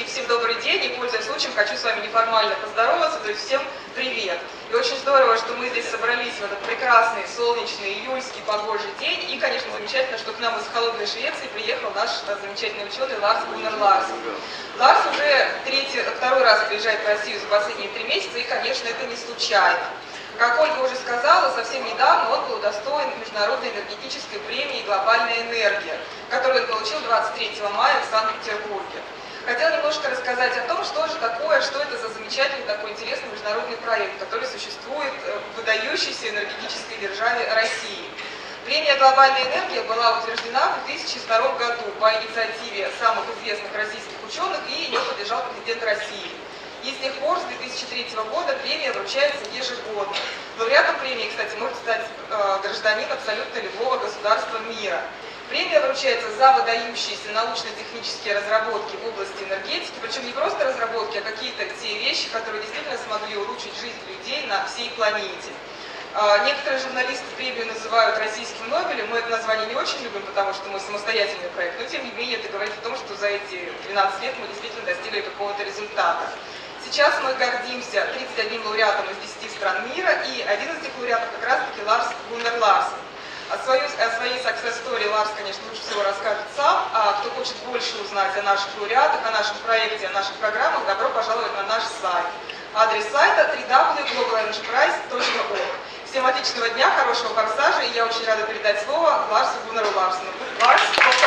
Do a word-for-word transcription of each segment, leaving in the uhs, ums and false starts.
всем добрый день, и, пользуясь случаем, хочу с вами неформально поздороваться, то есть всем привет. И очень здорово, что мы здесь собрались в этот прекрасный, солнечный, июльский, погожий день, и, конечно, замечательно, что к нам из холодной Швеции приехал наш замечательный ученый Ларс Гуннар Ларсен. Ларс уже третий, второй раз приезжает в Россию за последние три месяца, и, конечно, это не случайно. Как Ольга уже сказала, совсем недавно он был удостоен Международной энергетической премии «Глобальная энергия», которую он получил двадцать третьего мая в Санкт-Петербурге. Хотела немножко рассказать о том, что же такое, что это за замечательный такой интересный международный проект, который существует в выдающейся энергетической державе России. Премия «Глобальная энергия» была утверждена в две тысячи втором году по инициативе самых известных российских ученых, и ее поддержал президент России. И с тех пор, с две тысячи третьего года, премия вручается ежегодно. Лауреатом премии, кстати, может стать э, гражданин абсолютно любого государства мира. Премия вручается за выдающиеся научно-технические разработки в области энергетики, причем не просто разработки, а какие-то те вещи, которые действительно смогли улучшить жизнь людей на всей планете. Э, некоторые журналисты премию называют российским Нобелем, мы это название не очень любим, потому что мы самостоятельный проект, но тем не менее это говорит о том, что за эти двенадцать лет мы действительно достигли какого-то результата. Сейчас мы гордимся тридцатью одним лауреатом из десяти стран мира, и один из этих лауреатов как раз-таки Ларс Гуннар Ларсен. О, свою, о своей success story Ларс, конечно, лучше всего расскажет сам, а кто хочет больше узнать о наших лауреатах, о нашем проекте, о наших программах, добро пожаловать на наш сайт. Адрес сайта дабл ю дабл ю дабл ю точка глобал энтерпрайз точка орг. Всем отличного дня, хорошего форсажа, и я очень рада передать слово Ларсу Гуннару Ларсену. Ларс,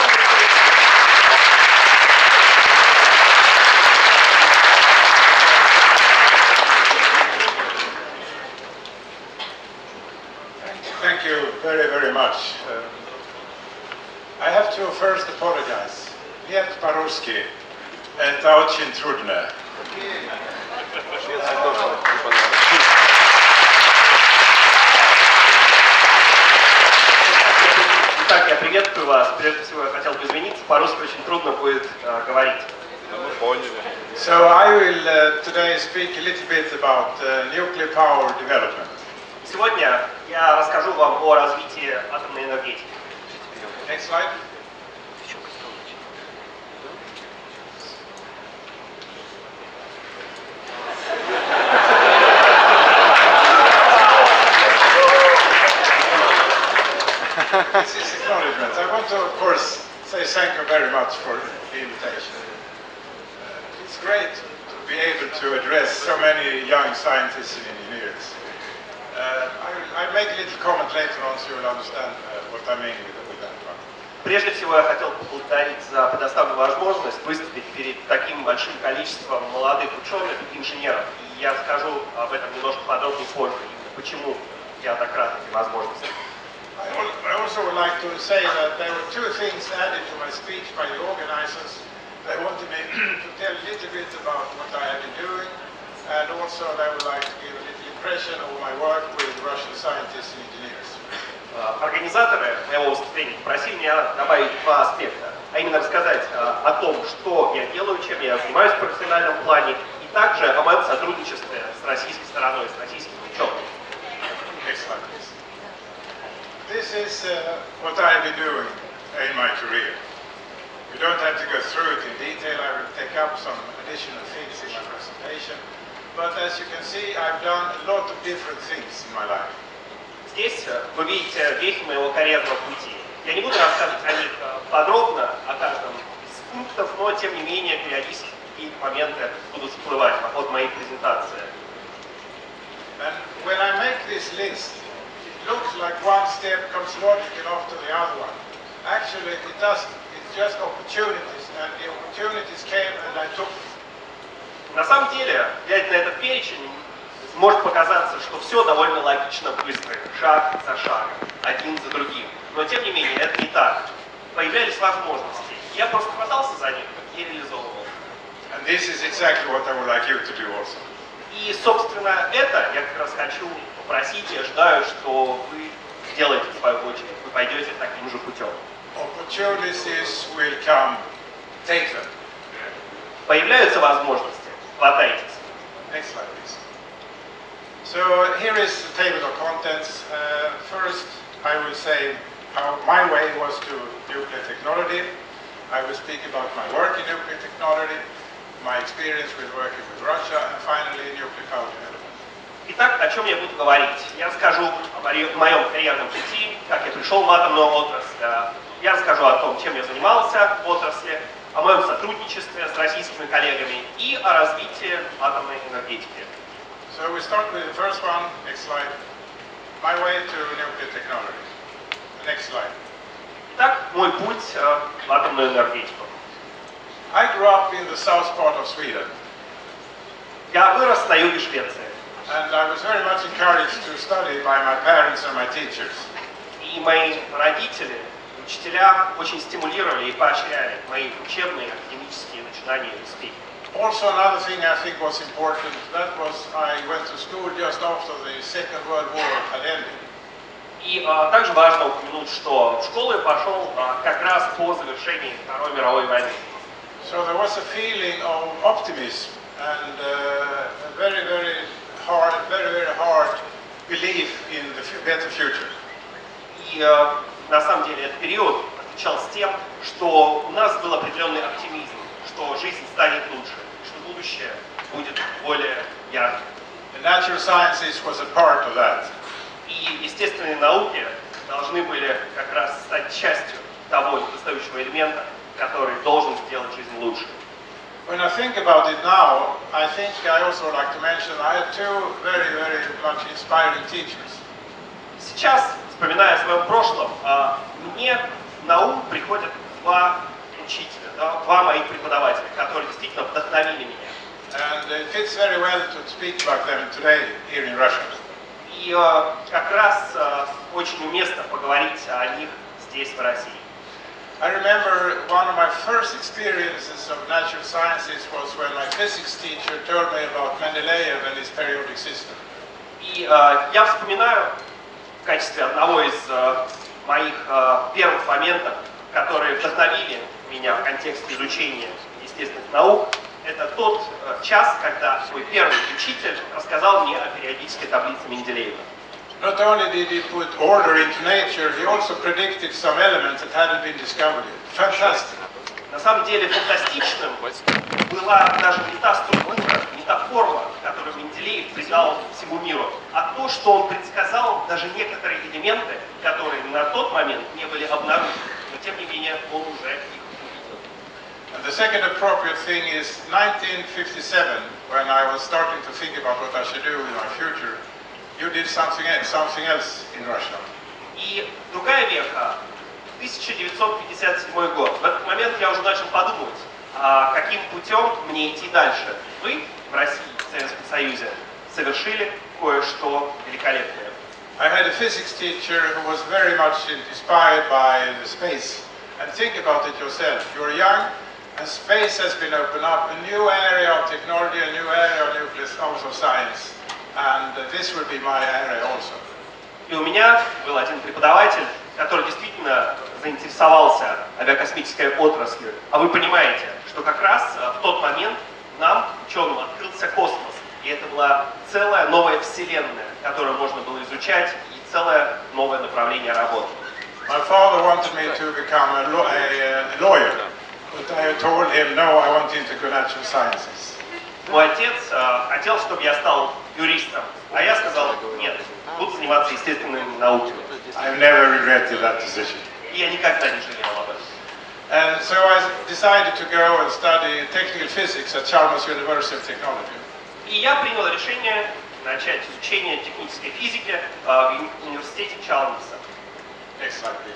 Thank you very, very much. Uh, I have to first apologize. Нет по-русски. Это очень трудно. Итак, я приветствую вас. Прежде всего, я хотел бы извиниться. По-русски очень трудно будет uh, говорить. So I will uh, today speak a little bit about uh, nuclear power development. Сегодня я расскажу вам о развитии атомной энергетики. Next slide. This is acknowledgement. I want to, of course, say thank you very much for the invitation. Uh, it's great to be able to address so many young scientists and engineers. Uh, I, I'll make a little comment later on so you'll understand uh, what I mean with, with that one. Прежде всего, я хотел поблагодарить за предоставленную возможность выступить перед таким большим количеством молодых ученых и инженеров. И я скажу об этом немножко подробнее позже, почему я так рад этой возможности. I also would like to say that there were two things added to my speech by the organizers. They wanted me to tell a little bit about what I have been doing, and also they would like to give a little impression of my work with Russian scientists and engineers. Организаторы моего выступления попросили меня добавить два аспекта, а именно рассказать о том, что я делаю, чем я занимаюсь в профессиональном плане, и также о моем сотрудничестве с российской стороной, с российскими учеными. Next slide, please. This is uh, what I've been doing in my career. You don't have to go through it in detail. I will take up some additional things in my presentation. But as you can see, I've done a lot of different things in my life. Здесь вы видите вехи моего карьерного пути. Я не буду рассказывать о них подробно, о каждом из пунктов, но тем не менее периодически какие-то моменты будут всплывать по ходу моей презентации. And when I make this list, it looks like one step comes logical after the other one. Actually, it doesn't. It's just opportunities, and the opportunities came and I took them. На самом деле, глядя на этот перечень, может показаться, что все довольно логично быстро, шаг за шагом, один за другим. Но тем не менее, это не так. Появлялись возможности. Я просто хватался за них и реализовывал. And this is exactly what I would like you to do also. И, собственно, это я как раз хочу попросить и ожидаю, что вы сделаете в свою очередь. Вы пойдете таким же путем. Opportunities will come. Take them. Появляются возможности. Хватайтесь. Next slide, please. So here is the table of contents. Uh, first, I will say how my way was to nuclear technology. I will speak about my work in nuclear technology. my experience with working with Russia, and finally nuclear power development. Итак, о чем я буду говорить? Я расскажу о моем карьерном пути, как я пришел в атомную отрасль. Я расскажу о том, чем я занимался в отрасли, о моем сотрудничестве с российскими коллегами и о развитии атомной энергетики. So we start with the first one. Next slide. My way to nuclear technology. The next slide. Итак, мой путь э, в атомную энергетику. I grew up in the south part of Sweden. Я вырос на юге Швеции. And I was very much encouraged to study by my parents and my teachers. И мои родители, учителя очень стимулировали и поощряли мои учебные академические начинания и успехи. Also another thing I think was important, that was I went to school just after the Second World War had ended. И а, также важно упомянуть, что в школу я пошел а, как раз по завершении Второй мировой войны. So there was a feeling of optimism and uh, a very, very hard, very, very hard belief in the better future. И а, на самом деле этот период отличался тем, что у нас был определенный оптимизм, что жизнь станет лучше, что будущее будет более ярким. The natural sciences was a part of that. И естественные науки должны были как раз стать частью того недостающего элемента, который должен сделать жизнь лучше. When I think about it now, I think I also would like to mention I had two very, very much inspiring teachers. Сейчас, вспоминая о своем прошлом, мне на ум приходят два учителя, два моих преподавателя, которые действительно вдохновили меня. And it fits very well to speak about them today here in Russia. И как раз очень уместно поговорить о них здесь, в России. I remember one of my first experiences of natural sciences was when my physics teacher told me about Mendeleev and his periodic system. И э, я вспоминаю в качестве одного из э, моих э, первых моментов, которые вдохновили меня в контексте изучения естественных наук, это тот э, час, когда мой первый учитель рассказал мне о периодической таблице Менделеева. Not only did he put order into nature, he also predicted some elements that hadn't been discovered yet. Fantastic. На самом деле фантастичным была даже не та структура, не та форма, которую Менделеев придал всему миру, а то, что он предсказал даже некоторые элементы, которые на тот момент не были обнаружены, но тем не менее он уже их увидел. And the second appropriate thing is nineteen fifty-seven, when I was starting to think about what I should do in my future. You did something else, something else in Russia. И другая веха, тысяча девятьсот пятьдесят седьмой год. В этот момент я уже начал подумать, а каким путем мне идти дальше. Вы в России, в Советском Союзе, совершили кое-что великолепное. I had a physics teacher who was very much inspired by the space. And think about it yourself. You're young, and space has been opened up, a new area of technology, a new area of nuclear of science. And uh, this will be my area also. И у меня был один преподаватель, который действительно заинтересовался авиакосмической отраслью. А вы понимаете, что как раз в тот момент нам, ученым, открылся космос. И это была целая новая вселенная, которую можно было изучать, и целое новое направление работы. My father wanted me to become a, law, a, a lawyer, but I told him, no, I want into natural sciences. Мой отец э, хотел, чтобы я стал юристом, а я сказал, нет, буду заниматься естественными науками. I've never regretted that decision. И я никогда не жалел об этом. And so I decided to go and study technical physics at Chalmers University of Technology. И я принял решение начать изучение технической физики э, в университете Чалмерса. Next slide, please.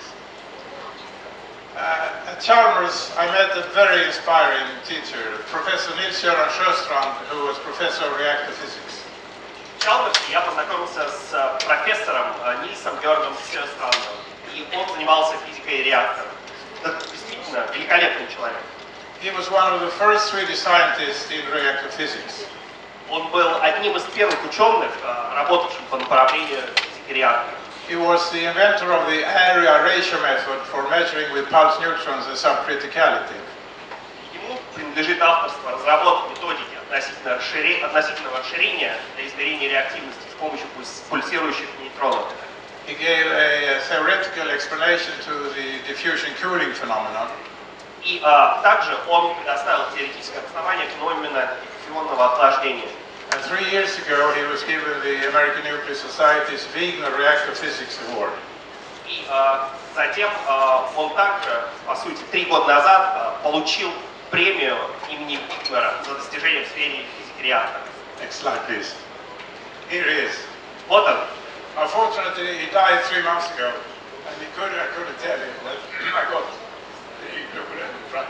Uh, at Chalmers, I met a very inspiring teacher, Professor Nils-Göran Sjöstrand, who was professor of reactor physics. В Чалмерсе я познакомился с профессором Нильсом Георгом Сёстрандом, и он занимался физикой реакторов. Это действительно великолепный человек. He was one of the first Swedish scientists in reactor physics. Он был одним из первых ученых, работавших по направлению физики реакторов. He was the inventor of the area ratio method for measuring with pulse neutrons the subcriticality. Ему принадлежит авторство разработки методики относительно расширения, относительного расширения для измерения реактивности с помощью пульсирующих нейтронов. He gave a theoretical explanation to the diffusion cooling phenomenon. И а, также он предоставил теоретическое обоснование феномена фионного охлаждения. And three years ago, he was given the American Nuclear Society's Wigner Reactor Physics Award. И а, затем а, он также, по сути, три года назад а, получил премию имени Вигнера за достижения в сфере физики реактора. Next slide, please. Here he is. Вот он. Unfortunately, he died three months ago, and he could, I couldn't tell him that I got the Nobel Prize.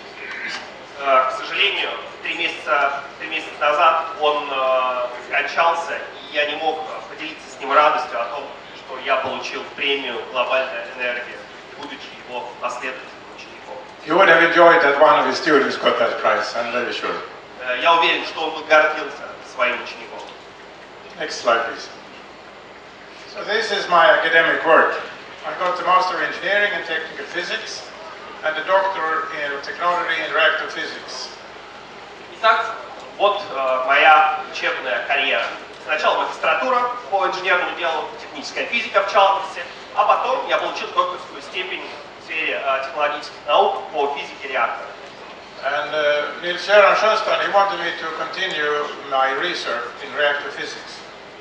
А, к сожалению, три месяца, три месяца назад он а, скончался, и я не мог поделиться с ним радостью о том, что я получил премию «Глобальная энергия», будучи его последовательным учеником. You would have enjoyed that one of his students got that prize, I'm very sure. Э, Я уверен, что он бы гордился своим учеником. Next slide, please. So this is my academic work. I got the Master of Engineering in Technical Physics and a Doctor in Technology in Reactor Physics. Итак, вот э, моя учебная карьера. Сначала магистратура по инженерному делу, техническая физика в частности, а потом я получил докторскую степень в сфере э, технологических наук по физике реактора. And uh, Nils Göran Sjöstrand, he wanted me to continue my research in reactor physics.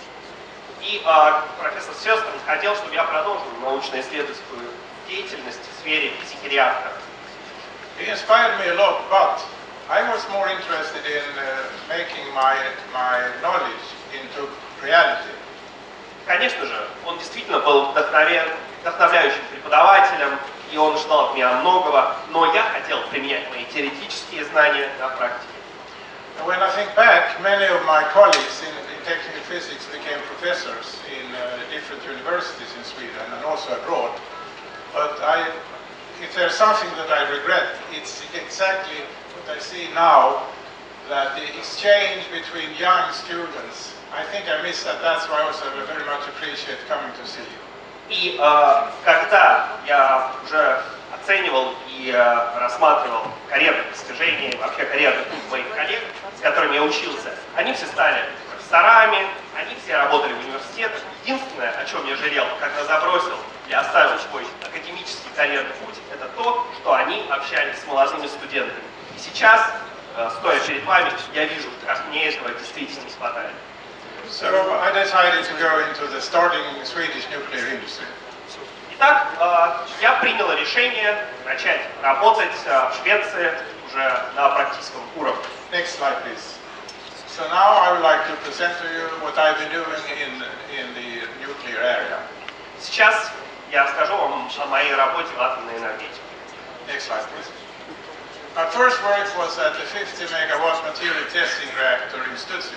И э, профессор Сёстрин хотел, чтобы я продолжил научно-исследовательскую деятельность в сфере физики реактора. He inspired me a lot, but I was more interested in uh, making my, my knowledge into reality. Конечно же, он действительно был вдохновен, вдохновляющим преподавателем, и он ждал от меня многого, но я хотел применять мои теоретические знания на практике. And when I think back, many of my colleagues in, in technical physics became professors in uh, different universities in Sweden and also abroad. But I, if there's something that I regret, it's exactly what I see now, that the exchange between young students, I think I missed that. That's why I also very much appreciate coming to see you. И э, когда я уже оценивал и э, рассматривал карьерные достижения, вообще карьерный путь моих коллег, с которыми я учился, они все стали профессорами, они все работали в университетах. Единственное, о чем я жалел, когда забросил и оставил свой академический карьерный путь, это то, что они общались с молодыми студентами. И сейчас, э, стоя перед вами, я вижу, как мне этого действительно не хватает. So I decided to go into the starting Swedish nuclear industry. Итак, э, я принял решение начать работать э, в Швеции уже на практическом уровне. Next slide, please. So now I would like to present to you what I've been doing in, in the nuclear area. Сейчас я расскажу вам о моей работе в атомной энергетике. Next slide, please. My first work was at the fifty megawatt material testing reactor in Studsvik.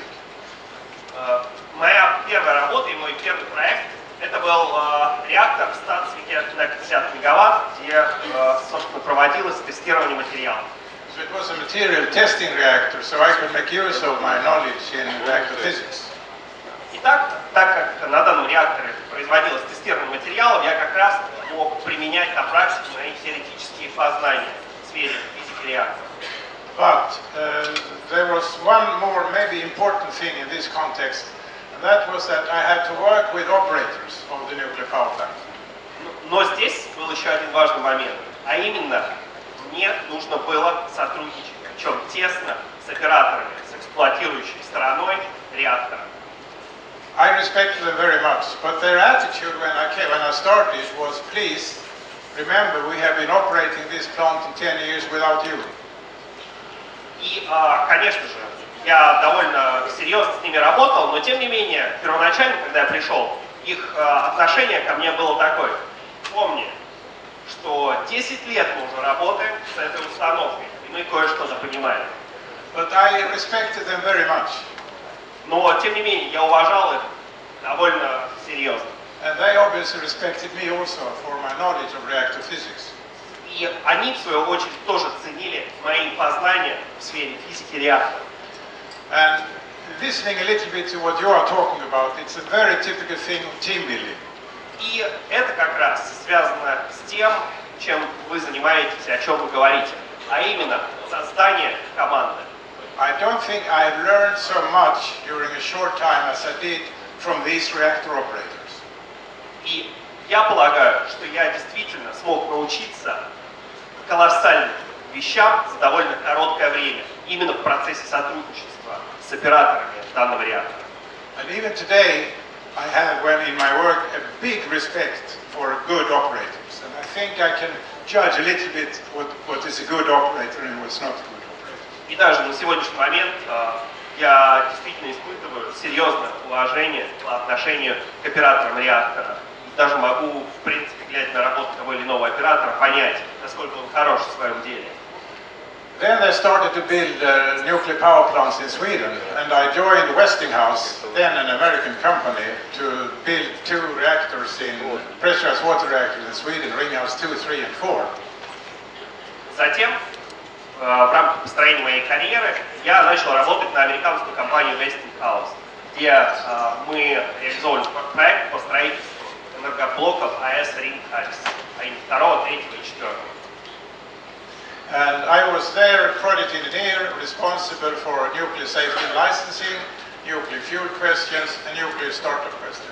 Э, Моя первая работа и мой первый проект это был э, реактор в Станцвике на пятьдесят мегаватт, где, э, собственно, проводилось тестирование материалов. So it was a material testing reactor, so I could make use of my knowledge in reactor physics. Итак, так как на данном реакторе производилось тестирование материалов, я как раз мог применять на практике мои теоретические познания в сфере физики реактора. But uh, there was one more maybe important thing in this context, and that was that I had to work with operators of the nuclear power plant. Но здесь был еще один важный момент, а именно, мне нужно было сотрудничать, причем тесно, с операторами, с эксплуатирующей стороной реактора. I respected them very much, but their attitude when I came, when I started was, please remember we have been operating this plant in ten years without you. И, конечно же, я довольно серьезно с ними работал, но тем не менее, первоначально, когда я пришел, их отношение ко мне было такое. Помни, что десять лет мы уже работаем с этой установкой, и мы кое-что понимаем. But I respected them very much. Но, тем не менее, я уважал их довольно серьезно. And they obviously respected me also for my knowledge of reactor physics. И они, в свою очередь, тоже ценили мои познания в сфере физики реактора. And listening a little bit to what you are talking about, it's a very typical thing of team building. И это как раз связано с тем, чем вы занимаетесь, о чем вы говорите, а именно создание команды. I don't think I learned so much during a short time as I did from these reactor operators. И я полагаю, что я действительно смог научиться колоссальным вещам за довольно короткое время, именно в процессе сотрудничества с операторами данного реактора. And even today, I have, when in my work, a big respect for good operators. And I think I can judge a little bit what, what is a good operator and what's not a good operator. И даже на сегодняшний момент э, я действительно испытываю серьезное уважение по отношению к операторам реактора. И даже могу, в принципе, глядя на работу того или иного оператора, понять, насколько он хорош в своем деле. Then they started to build uh, nuclear power plants in Sweden, and I joined Westinghouse, then an American company, to build two reactors in pressurized water reactors in Sweden, Ringhouse two, three, and four. Затем, э, в рамках построения моей карьеры, я начал работать на американскую компанию Westinghouse, где э, мы реализовали проект по строительству энергоблоков АЭС Ringhouse, а именно второго, третьего и четвертого. And I was their project engineer responsible for nuclear safety and licensing, nuclear fuel questions, and nuclear startup questions.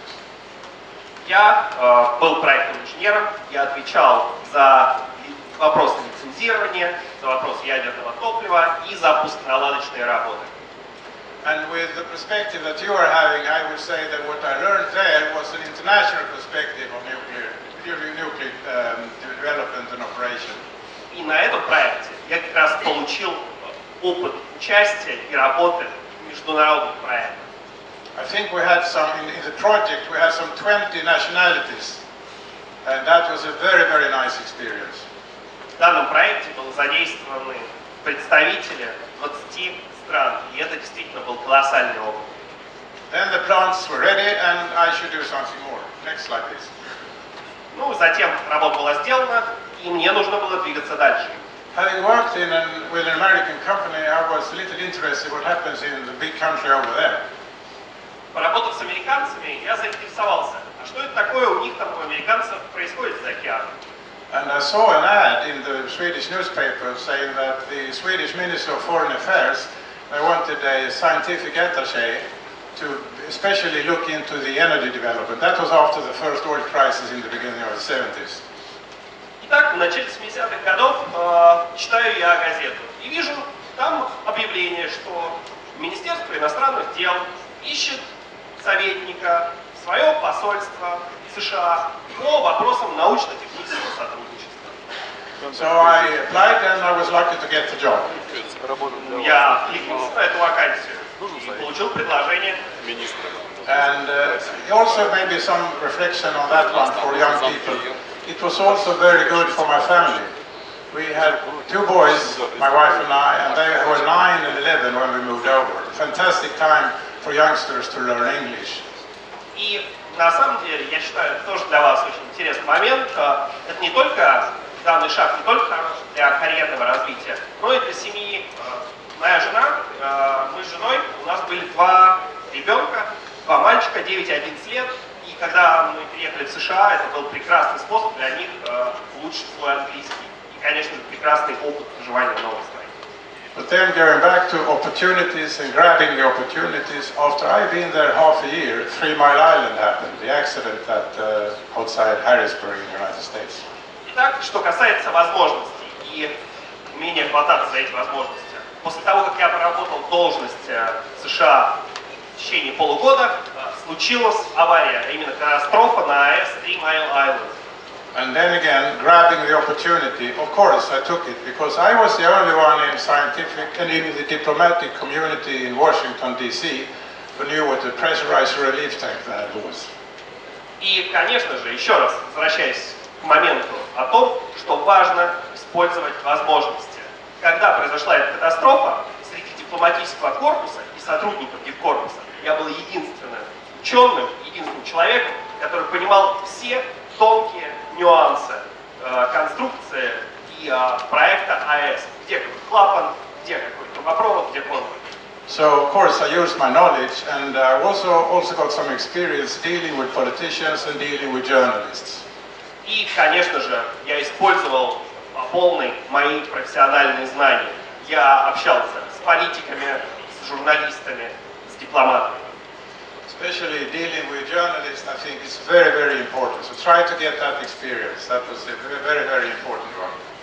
Я э, был проектным инженером, я отвечал за вопросы лицензирования, за вопросы ядерного топлива и за пусконаладочные работы. And with the perspective that you are having, I would say that what I learned there was an international perspective of nuclear, nuclear um, development and operation. И на этом проекте я как раз получил опыт участия и работы в международных проектах. I think we had some, in, in the project, we had some twenty nationalities, and that was a very, very nice experience. В данном проекте были задействованы представители двадцати стран, и это действительно был колоссальный опыт. Then the plants were ready, and I should do something more. Next slide, please. Ну, затем работа была сделана, и мне нужно было двигаться дальше. Having worked in an, with an American company, I was a little interested in what happens in the big country over there. Поработав с американцами, я заинтересовался, а что это такое у них там, у американцев, происходит за океаном. And I saw an ad in the Swedish newspaper saying that the Swedish Minister of Foreign Affairs, they wanted a scientific attaché to especially look into the energy development. That was after the first oil crisis in the beginning of the seventies. Итак, в начале семидесятых годов э, читаю я газету и вижу там объявление, что Министерство иностранных дел ищет советника в свое посольство США по вопросам научно-технического сотрудничества. So I applied and I was lucky to get the job. Я кликнулся на эту вакансию и получил предложение. And uh, also maybe some reflection on that one for young people. It was also very good for my family. We had two boys, my wife and I, and they were nine and eleven when we moved over. Fantastic time for youngsters to learn English. И на самом деле, я считаю, это тоже для вас очень интересный момент. Это не только данный шаг, не только хорош для карьерного развития, но и для семьи. Моя жена, мы с женой, у нас были два ребенка, два мальчика, девять и одиннадцать лет. И когда мы приехали в США, это был прекрасный способ для них улучшить свой английский. И, конечно же, прекрасный опыт проживания в новой стране. But then going back to opportunities and grabbing the opportunities, after I've been there half a year, Three Mile Island happened, the accident that uh, outside Harrisburg in the United States. Итак, что касается возможностей и умения хвататься за эти возможности. После того, как я проработал должность в США в течение полугода, случилась авария, а именно катастрофа на АЭС Three Mile Island. And then again, grabbing the opportunity, of course I took it, because I was the only one in scientific and in the diplomatic community in Washington, D C who knew what a pressurized relief tank that was. И, конечно же, еще раз возвращаясь к моменту о том, что важно использовать возможности. Когда произошла эта катастрофа, среди дипломатического корпуса и сотрудников дипкорпуса я был единственным ученым, единственным человеком, который понимал все тонкие нюансы э, конструкции и э, проекта АЭС. Где какой клапан, где какой трубопровод, где контур. So of course I used my knowledge, and I also also got some experience dealing with politicians and dealing with journalists. И, конечно же, я использовал по полной мои профессиональные знания. Я общался с политиками, с журналистами, с дипломатами. Especially dealing with journalists, I think is very, very important. So try to get that experience. That was a very, very important one. И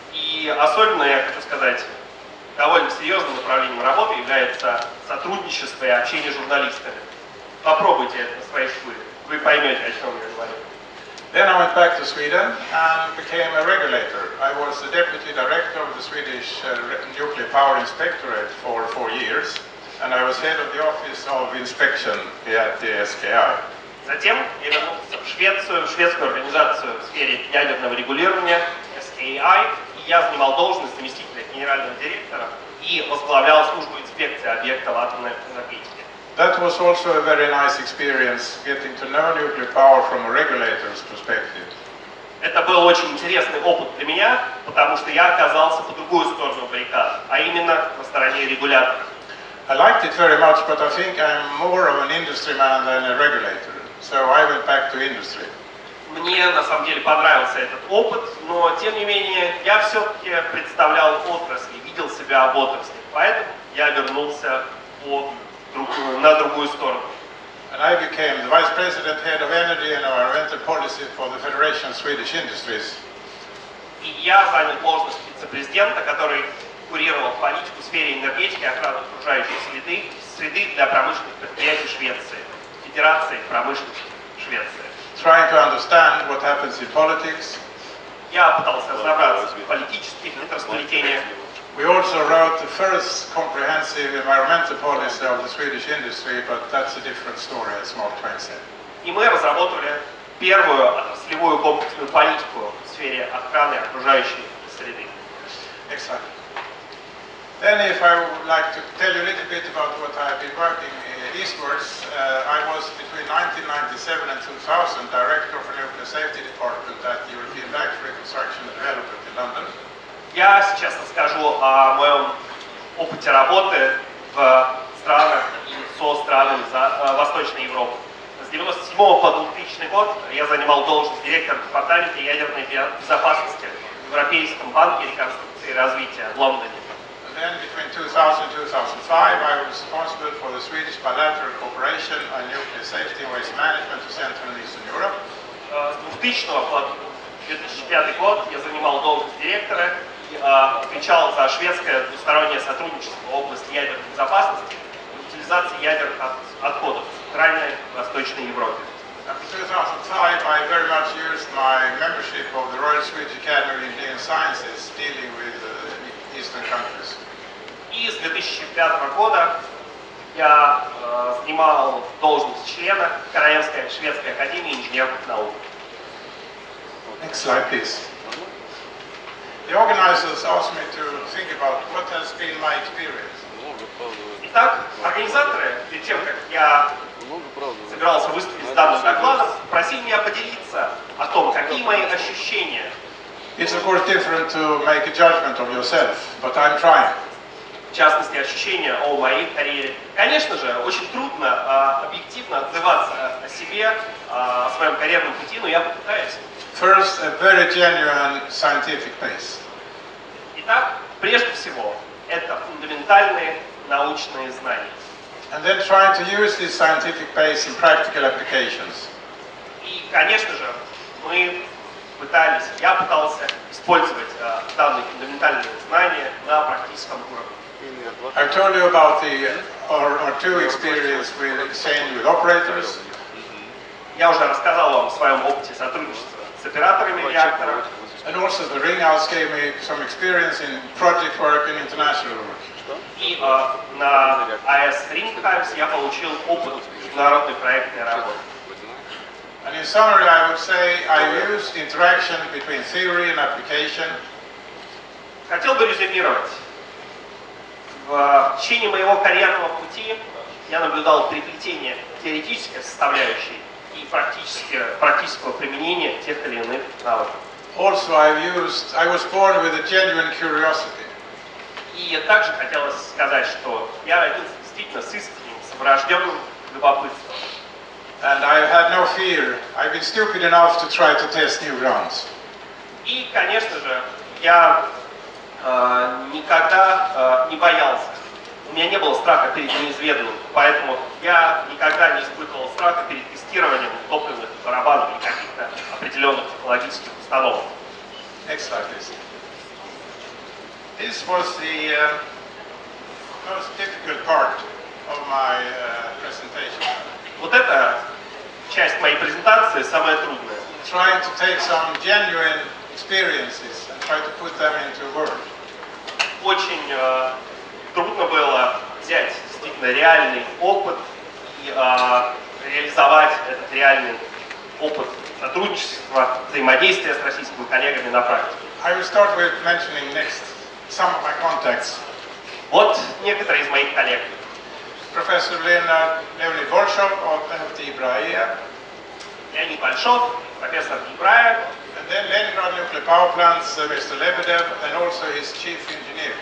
особенно, я хочу сказать, довольно серьезным направлением работы является сотрудничество и общение с журналистами. Попробуйте это на своей шкуре, вы поймете, о чем я говорю. Then I went back to Sweden and became a regulator. I was the deputy director of the Swedish uh, Nuclear Power Inspectorate for four years, and I was head of the Office of Inspection at the S K I. Затем я вернулся в Швецию, в шведскую организацию в сфере ядерного регулирования эс кей ай, и я занимал должность заместителя генерального директора и возглавлял службу инспекции объектов атомной энергетики. That was also a very nice experience, getting to know nuclear power from a regulator's perspective. Это был очень интересный опыт для меня, потому что я оказался по другую сторону баррикад, а именно на стороне регулятора. I liked it very much, but I think I'm more of an industry man than a regulator, so I went back to industry. Мне на самом деле понравился этот опыт, но тем не менее я все-таки представлял отрасль, видел себя в отрасли, поэтому я вернулся по на другую сторону. And I became the vice president, head of energy and environmental policy for the Federation of Swedish Industries. И я занял должность вице-президента, который курировал политику в сфере энергетики и охраны окружающей среды, среды для промышленных предприятий Швеции, Федерации промышленности Швеции. Trying to understand what happens in politics. Я пытался разобраться в политических хитросплетениях. We also wrote the first comprehensive environmental policy of the Swedish industry, but that's a different story, as Mark Twain said. И мы разработали первую отраслевую комплексную политику в сфере охраны окружающей среды. Exactly. Then, if I would like to tell you a little bit about what I've been working uh, eastwards, uh, I was between nineteen ninety-seven and two thousand director for nuclear safety department at the European Bank for Reconstruction and Development in London. Я сейчас расскажу о моем опыте работы в странах и со странами за, Восточной Европы. С девяносто седьмого по двухтысячный год я занимал должность директора департамента ядерной безопасности в Европейском банке реконструкции и развития в Лондоне. And then between two thousand and two thousand five, I was responsible for the Swedish bilateral cooperation on nuclear safety and waste management to Central and Eastern Europe. С двухтысячного по две тысячи пятый год я занимал должность директора и отвечал за шведское двустороннее сотрудничество в области ядерной безопасности и утилизации ядерных отходов в Центральной и Восточной Европе. After two thousand five, I very much used my membership of the Royal Swedish Academy of Engineering Sciences dealing with uh, Eastern countries. И с две тысячи пятого года я э, занимал должность члена Королевской шведской академии инженерных наук. Next slide, please. The organizers asked me to think about what has been my experience. Итак, организаторы, перед тем, как я собирался выступить с данным докладом, просили меня поделиться о том, какие мои ощущения. It's of course different to make a judgment of yourself, but I'm trying. В частности, ощущения о моей карьере. Конечно же, очень трудно а, объективно отзываться о себе, а, о своем карьерном пути, но я попытаюсь. First, a very genuine scientific base. Итак, прежде всего, это фундаментальные научные знания. And then trying to use this scientific base in practical applications. И, конечно же, мы пытались, я пытался использовать а, данные фундаментальные знания на практическом уровне. I've told you about the or, or two experience with exchange with operators. Я уже рассказал вам о своем опыте сотрудничества с операторами реактора. And also the Ringhouse gave me some experience in project work and international work. И э, на АЭС Рингхаймс я получил опыт международной проектной работы. And in summary, I would say I used interaction between theory and application. Хотел бы резюмировать. В течение моего карьерного пути я наблюдал переплетение теоретической составляющей и практического применения тех или иных навыков. Also, I've used, I was born with a genuine curiosity. И также хотелось сказать, что я родился действительно с искренним, с врожденным любопытством. And I've had no fear. I've been stupid enough to try to test new grounds. И, конечно же, я э, никогда э, не боялся. У меня не было страха перед неизведанным, поэтому я никогда не испытывал страха перед тестированием топливных барабанов или каких-то определенных технологических установок. Next slide, please. This was the uh, most difficult part of my uh, presentation. Вот эта часть моей презентации самая трудная. Trying to take some genuine experiences and try to put them into words. Очень э, трудно было взять действительно реальный опыт и э, реализовать этот реальный опыт сотрудничества, взаимодействия с российскими коллегами на практике. I will start with mentioning next some of my contacts. Вот некоторые из моих коллег. Professor Leonard Leonid Bolshov of N F T Braia, Леонид Большов, профессор Ибрая, and then Leningrad Nuclear Power Plant's uh, Mister Lebedev, and also his chief engineer.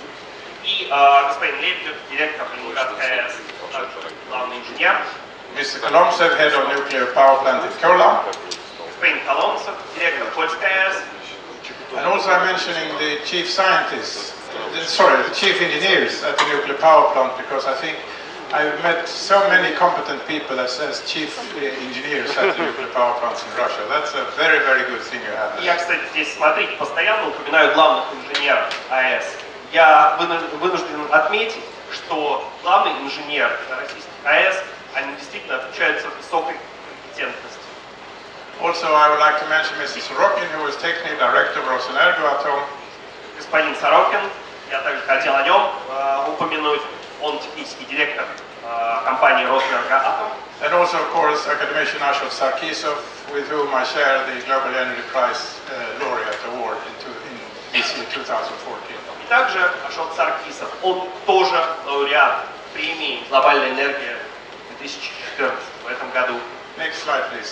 и э, господин Лебедев, директор Ленинградской АЭС, главный инженер, Mister Kolomtsev, head of nuclear power plant in Kola. господин Коломцев, директор Польской АЭС, And also I'm mentioning the chief scientists, the, sorry, the chief engineers at the nuclear power plant, because I think I've met so many competent people as, as chief uh, engineers at the nuclear power plants in Russia. That's a very, very good thing you have. Я, кстати, здесь, смотрите, постоянно упоминаю главных инженеров АЭС. Я вынужден отметить, что главный инженер российских АЭС, они действительно отличаются высокой компетентностью. Also, I would like to mention Mister Sorokin, who was technical director of Rosenergoatom. Господин Сорокин, я также хотел о нем э, упомянуть, он технический директор э, компании Роснерго-Атом. And also, of course, academician Ashot Sarkisov, with whom I share the Global Energy Prize uh, Laureate Award in, two, in this year, two thousand fourteen. И также Ашот Саркисов, он тоже лауреат премии «Глобальная энергия» две тысячи четырнадцать в этом году. Next slide, please.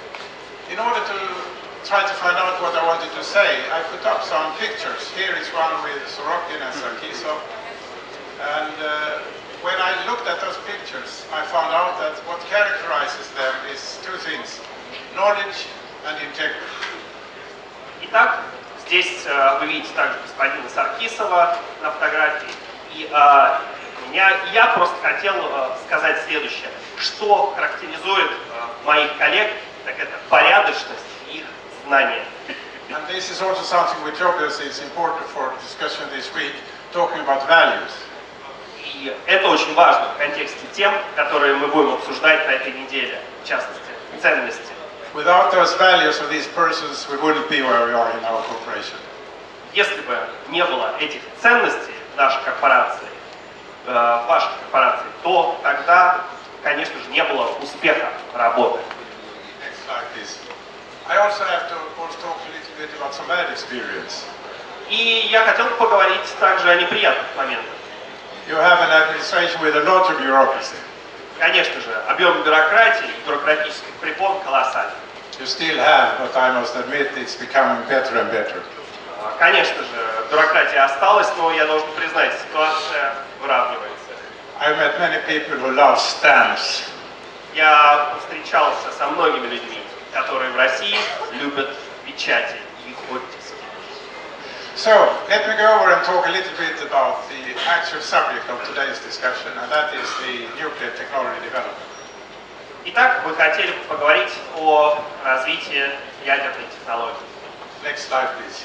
In order to try to find out what I wanted to say, I put up some pictures. Here is one with Sorokin and Sarkisov. And uh, when I looked at those pictures, I found out that what characterizes them is two things: knowledge and integrity. Итак, здесь э, вы видите также господина Саркисова на фотографии. И э, меня, я просто хотел э, сказать следующее. Что характеризует э, моих коллег, так это порядочность их знания. And this is also something which obviously is important for discussion this week, talking about values. И это очень важно в контексте тем, которые мы будем обсуждать на этой неделе, в частности, ценности. Without those values of these persons, we wouldn't be where we are in our corporation. Если бы не было этих ценностей в нашей корпорации, э, в вашей корпорации, то тогда, конечно же, не было успеха работы. Next slide, please. I also have to, of course, talk a little bit about some bad experience. И я хотел бы поговорить также о неприятных моментах. You have an administration with a lot of bureaucracy. Конечно же, объем бюрократии и бюрократических препон колоссальный. You still have, but I must admit it's becoming better and better. Конечно же, бюрократия осталась, но я должен признать, ситуация выравнивается. I've met many people who love stamps. Я встречался со многими людьми, которые в России любят печати и их оттиски. So, let me go over and talk a little bit about the actual subject of today's discussion, and that is the nuclear technology development. Итак, вы хотели поговорить о развитии ядерной технологии. Next slide, please.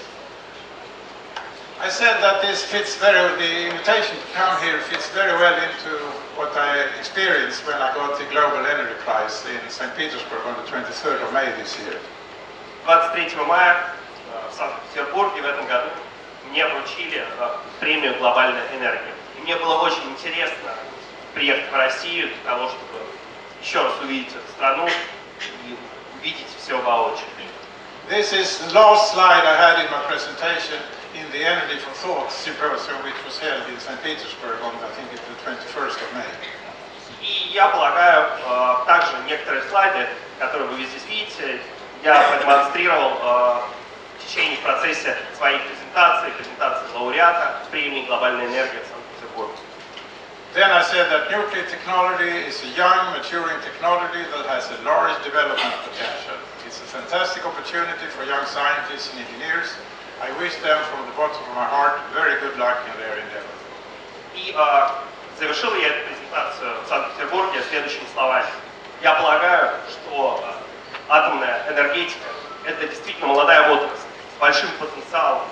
I said that this fits very, the invitation to come here fits very well into what I experienced when I got the Global Energy Prize in Saint Petersburg on the twenty-third of May this year. двадцать третьего мая в Санкт-Петербурге в этом году мне вручили премию «Глобальная энергия». И мне было очень интересно приехать в Россию для того, чтобы еще раз увидеть эту страну и увидеть все воочию. This is the last slide I had in my presentation in the Energy for Thought symposium, which was held in Saint Petersburg on, I think, it's the twenty-first of May. И я полагаю, также некоторые слайды, которые вы здесь видите, я продемонстрировал в течение процесса своей презентации, презентации лауреата премии «Глобальная энергия» в Санкт-Петербурге. Then I said that nuclear technology is a young, maturing technology that has a large development potential. It's a fantastic opportunity for young scientists and engineers. I wish them from the bottom of my heart very good luck in their endeavor. И э, завершил я эту презентацию в Санкт-Петербурге следующими словами. Я полагаю, что э, атомная энергетика – это действительно молодая отрасль с большим потенциалом, и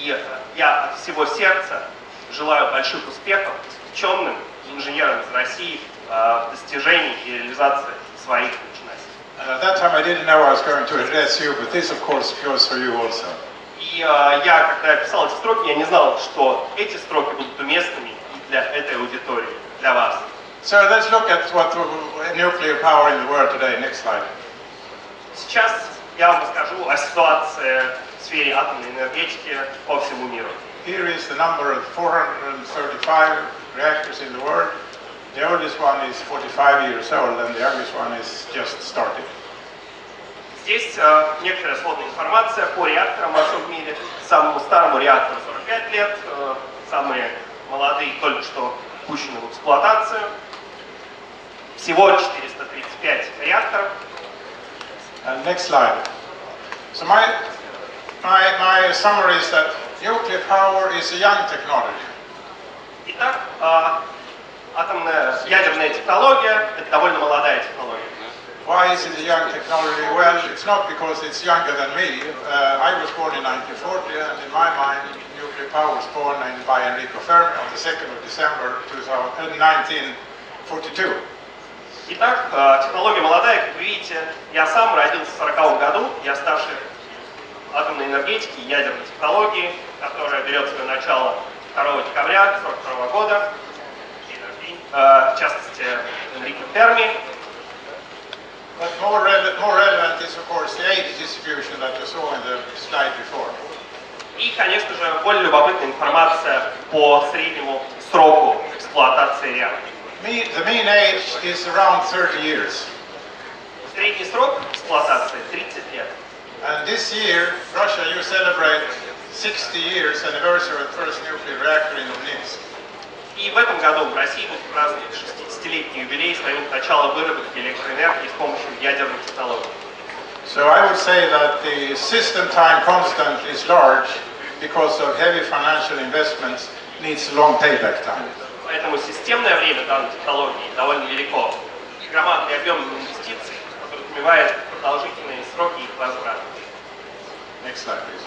И я от всего сердца желаю больших успехов ученым и инженерам из России в достижении и реализации своих начинаний. At that time I didn't know I was going to address you, but this of course goes for you also. И я, когда писал эти строки, я не знал, что эти строки будут уместными и для этой аудитории, для вас. So let's look at what nuclear power in the world today. Next slide. Сейчас я вам расскажу о ситуации в сфере атомной энергетики по всему миру. Here is the number of four hundred thirty-five reactors in the world. The oldest one is forty-five years old and the youngest one is just started. Здесь э, некоторая сложная информация по реакторам во всем мире. Самому старому реактору сорок пять лет, э, самые молодые только что пущены в эксплуатацию. Всего четыреста тридцать пять реакторов. And next slide. So my, my, my summary is that nuclear power is a young technology. Итак, э, атомная ядерная технология – это довольно молодая технология. Why is it a young technology? Well, it's not because it's younger than me. Uh, I was born in nineteen forty, and in my mind, nuclear power was born in, by Enrico Fermi on the second of December nineteen forty-two. Итак, технология молодая, как вы видите. Я сам родился в сороковом году, я старший атомной энергетики и ядерной технологии, которая берет свое начало второго декабря сорок второго года, в частности, Энрико Ферми. But more, rele more relevant is, of course, the age distribution that you saw in the slide before. И, конечно же, более любопытная информация по среднему сроку эксплуатации реактора. The mean age is around thirty years. Средний срок эксплуатации тридцать лет. And this year, Russia, you celebrate sixty years anniversary of the first nuclear reactor in Obninsk. И в этом году в России будут праздновать шестидесятилетний юбилей с момента начала выработки электроэнергии с помощью ядерных технологий. So I would say that the system time constant is large because of heavy financial investments needs long payback time. Поэтому системное время данной технологии довольно велико. Громадный объем инвестиций подразумевает продолжительные сроки их возврата. Next slide, please.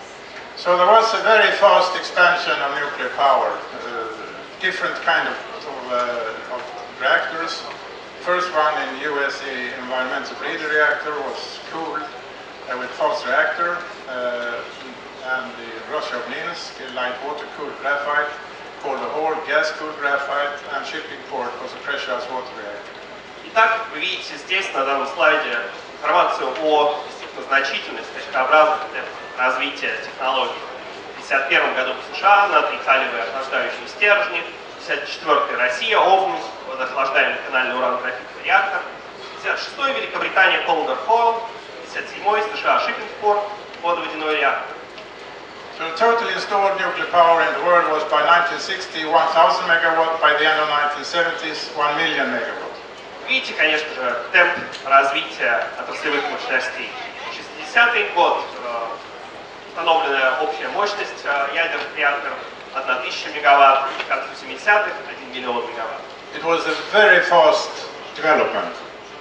So there was a very fast expansion of nuclear power. Uh, different kind of, of, uh, of reactors. First one in U S, the environmental breeder reactor, was cooled uh, with fast reactor, uh, and the Russia Obninsk, light water cooled graphite, called the Hall gas cooled graphite, and shipping port was a pressurized water reactor. Итак, вы видите здесь на данном слайде информацию о действительно значительной скачкообразном развития технологий. В пятьдесят первом году в США натрий-калиевые охлаждающие стержни, в пятьдесят четвёртом Россия, Обнинск, водоохлаждаемый канальный уран-графитовый реактор, пятьдесят шестой Великобритания, Colder Foil, пятьдесят седьмой США, Shippingport, водоводяной реактор. So the total installed nuclear power in the world was by nineteen sixty one thousand megawatt, by the end of nineteen seventies one million megawatt. Видите, конечно же, темп развития отраслевых мощностей. шестидесятый год, установленная общая мощность ядерных реакторов тысяча мегаватт, к концу семидесятых один миллион мегаватт. It was a very fast development.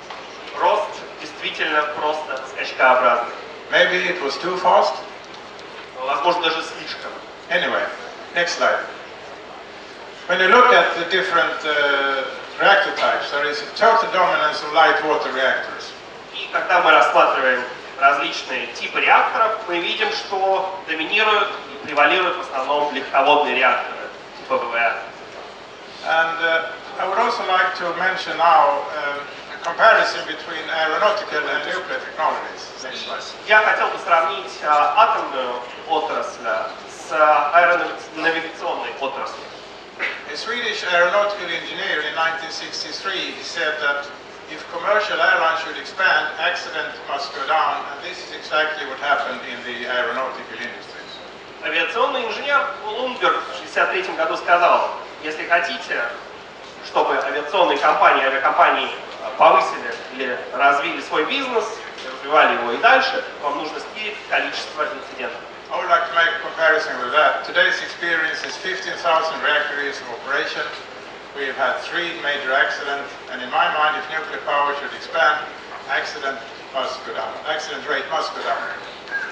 Рост действительно просто скачкообразный. Maybe it was too fast. Возможно, даже слишком. Anyway, next slide. When you look at the different uh, reactor types, there is a total dominance of light water reactors. И когда мы рассматриваем различные типы реакторов, мы видим, что доминируют и превалируют в основном легководные реакторы типа ВВР. And uh, I would also like to mention now uh, a comparison between aeronautical and nuclear technologies. Next slide. Я хотел бы сравнить а, атомную отрасль с а, аэронавигационной отраслью. A Swedish aeronautical engineer in nineteen sixty-three he said that if commercial airlines should expand, accident must go down, and this is exactly what happened in the aeronautical industries. Авиационный инженер Лундберг в шестьдесят третьем году сказал, если хотите, чтобы авиационные компании, авиакомпании повысили или развили свой бизнес, развивали его и дальше, вам нужно снизить количество инцидентов. I would like to make a comparison with that. Today's experience is fifteen thousand reactor years of operation. We have had three major accidents, and in my mind, if nuclear power should expand, accident must go down. Accident rate must go down. И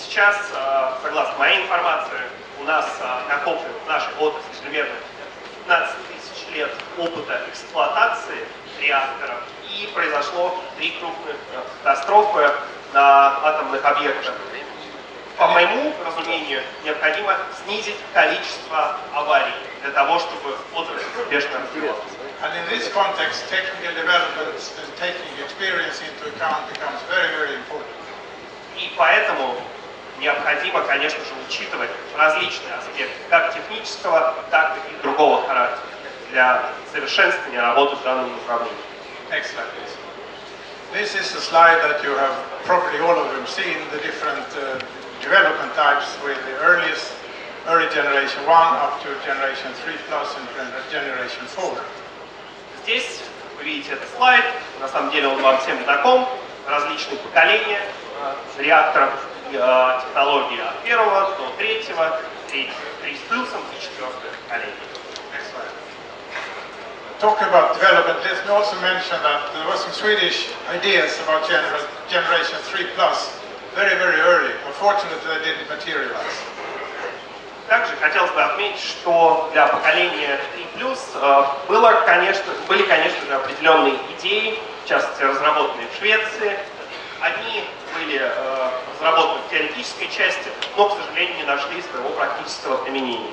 сейчас, согласно моей информации, у нас накоплено в нашей отрасли примерно пятнадцать тысяч лет опыта эксплуатации реакторов, и произошло три крупных катастрофы на атомных объектах. По моему разумению, необходимо снизить количество аварий для того, чтобы отрасль успешно развивалась. And in this context, technical development and taking experience into account becomes very, very important. И поэтому необходимо, конечно же, учитывать различные аспекты, как технического, так и другого характера, для совершенствования работы в данном направлении. Next slide, please. This is a slide that you have probably all of them seen, the different uh, development types with the earliest, early generation one up to generation three plus and generation four. Здесь вы видите этот слайд, на самом деле он вам всем знаком, различные поколения э, реакторов, э, технологии от первого до третьего, три с плюсом и четвертое поколение. Next slide. Talking about development, let me also mention that there were some Swedish ideas about gener generation three plus very, very early. Unfortunately, they didn't materialize. Также хотелось бы отметить, что для поколения три плюс было, конечно, были, конечно же, определенные идеи, в частности, разработанные в Швеции. Они были э, разработаны в теоретической части, но, к сожалению, не нашли своего практического применения.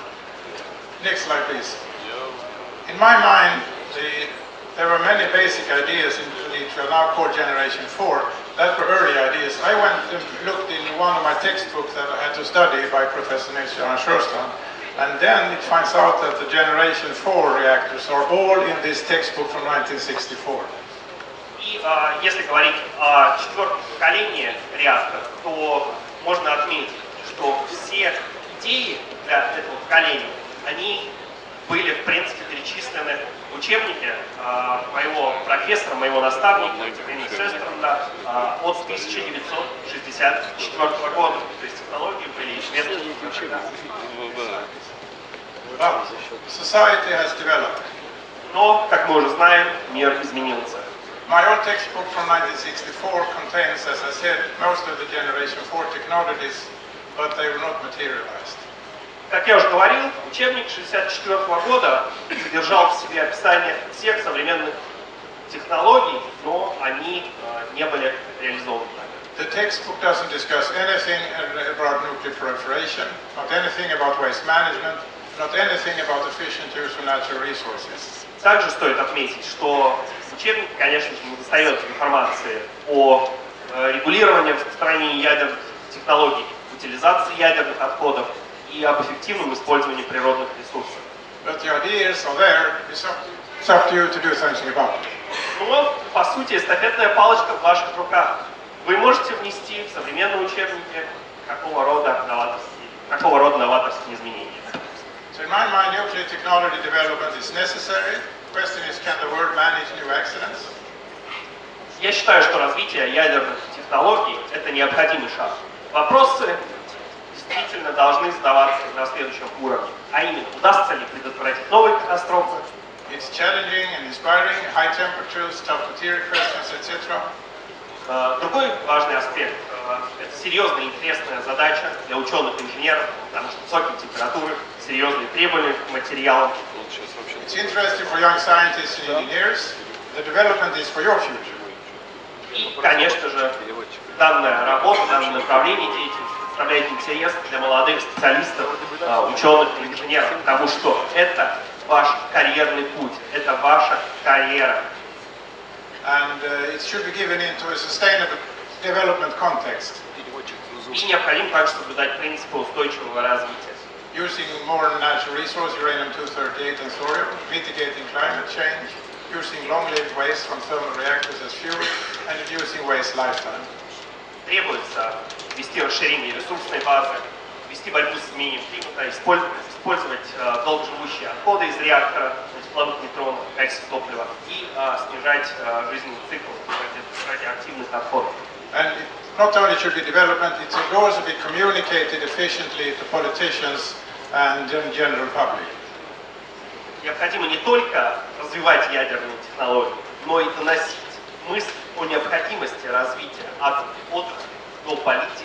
Next slide, please. In my mind, the, there were many basic ideas in which are now called Generation four. That were early ideas. I went and looked in one of my textbooks that I had to study by Professor Nils-Göran Sjöstrand, and then it finds out that the Generation four reactors are all in this textbook from nineteen sixty-four. И э, если говорить о четвертом поколении реакторов, то можно отметить, что все идеи для этого поколения, они были, в принципе, перечислены в учебнике э, моего профессора, моего наставника, Нильса Сёстранда, э, от тысяча девятьсот шестьдесят четвёртого года. То есть технологии были известны тогда. But society has developed. Но, как мы уже знаем, мир изменился. My old textbook from nineteen sixty-four contains, as I said, most of the Generation four technologies, but they were not materialized. Как я уже говорил, учебник шестьдесят четвёртого года содержал в себе описание всех современных технологий, но они э, не были реализованы. The textbook doesn't discuss anything about nuclear proliferation, not anything about waste management, not anything about efficient use of natural resources. Также стоит отметить, что в учебнике, конечно же, не достает информации о э, регулировании распространения ядерных технологий, утилизации ядерных отходов и об эффективном использовании природных ресурсов. But the ideas are there. It's up, it's up to you to do something about it. Но, по сути, эстафетная палочка в ваших руках. Вы можете внести в современные учебники какого рода новаторские, какого рода новаторские изменения. So in my mind, nuclear technology development is necessary. The question is, can the world manage new accidents? Я считаю, что развитие ядерных технологий – это необходимый шаг. Вопросы действительно должны задаваться на следующем уровне. А именно, удастся ли предотвратить новые катастрофы? It's challenging and inspiring, high temperatures, tough material questions, et cetera. Другой важный аспект – это серьезная и интересная задача для ученых-инженеров, потому что высокие температуры, серьезные требования к материалам. It's interesting for young scientists and engineers. The development is for your future. И, конечно же, данная работа, данное направление деятельности представляет интерес для молодых специалистов, ученых и инженеров, потому что это ваш карьерный путь, это ваша карьера. And uh, it should be given into a sustainable development context. И необходимо также соблюдать принципы устойчивого развития. Using more natural resources, uranium two thirty-eight and thorium, mitigating climate change, using long-lived waste from thermal reactors as fuel, and reducing waste lifetime. Требуется ввести расширение ресурсной базы, вести борьбу с изменением климата, использовать, использовать э, долгоживущие отходы из реактора, тепловых нейтронов в качестве топлива и э, снижать э, жизненный цикл радиоактивных отходов. And it not only should be development, it should also be communicated efficiently to politicians and the general public. Необходимо не только развивать ядерные технологии, но и доносить мысль о необходимости развития атомной отрасли до политиков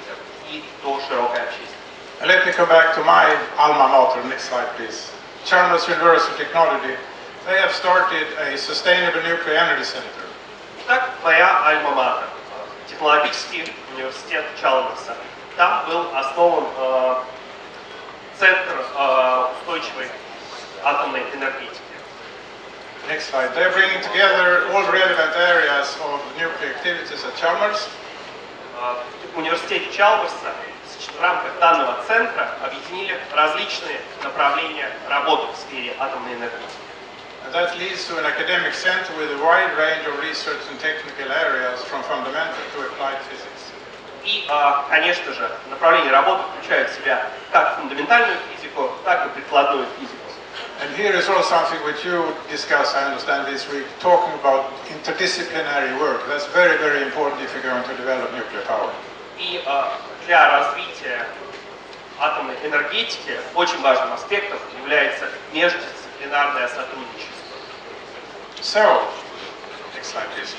и до широкой общественности. Let me come back to my alma mater. Next slide, please. Chalmers University of Technology. They have started a sustainable nuclear energy center. Итак, моя альма-матер, технологический университет Чалмерса. Там был основан э, центр э, устойчивой атомной энергетики. Next slide. They're bringing together all relevant areas of nuclear activities at Chalmers. Э, в университете Чалмерса в рамках данного центра объединили различные направления работы в сфере атомной энергетики. And that leads to an academic center with a wide range of research and technical areas from fundamental to applied physics. И, конечно же, направление работы включает в себя как фундаментальную физику, так и прикладную физику. And here is also something which you discuss, I understand, this week, talking about interdisciplinary work. That's very, very important if you're going to develop nuclear power. И для развития атомной энергетики очень важным аспектом является междисциплинарное сотрудничество. So, next slide, please.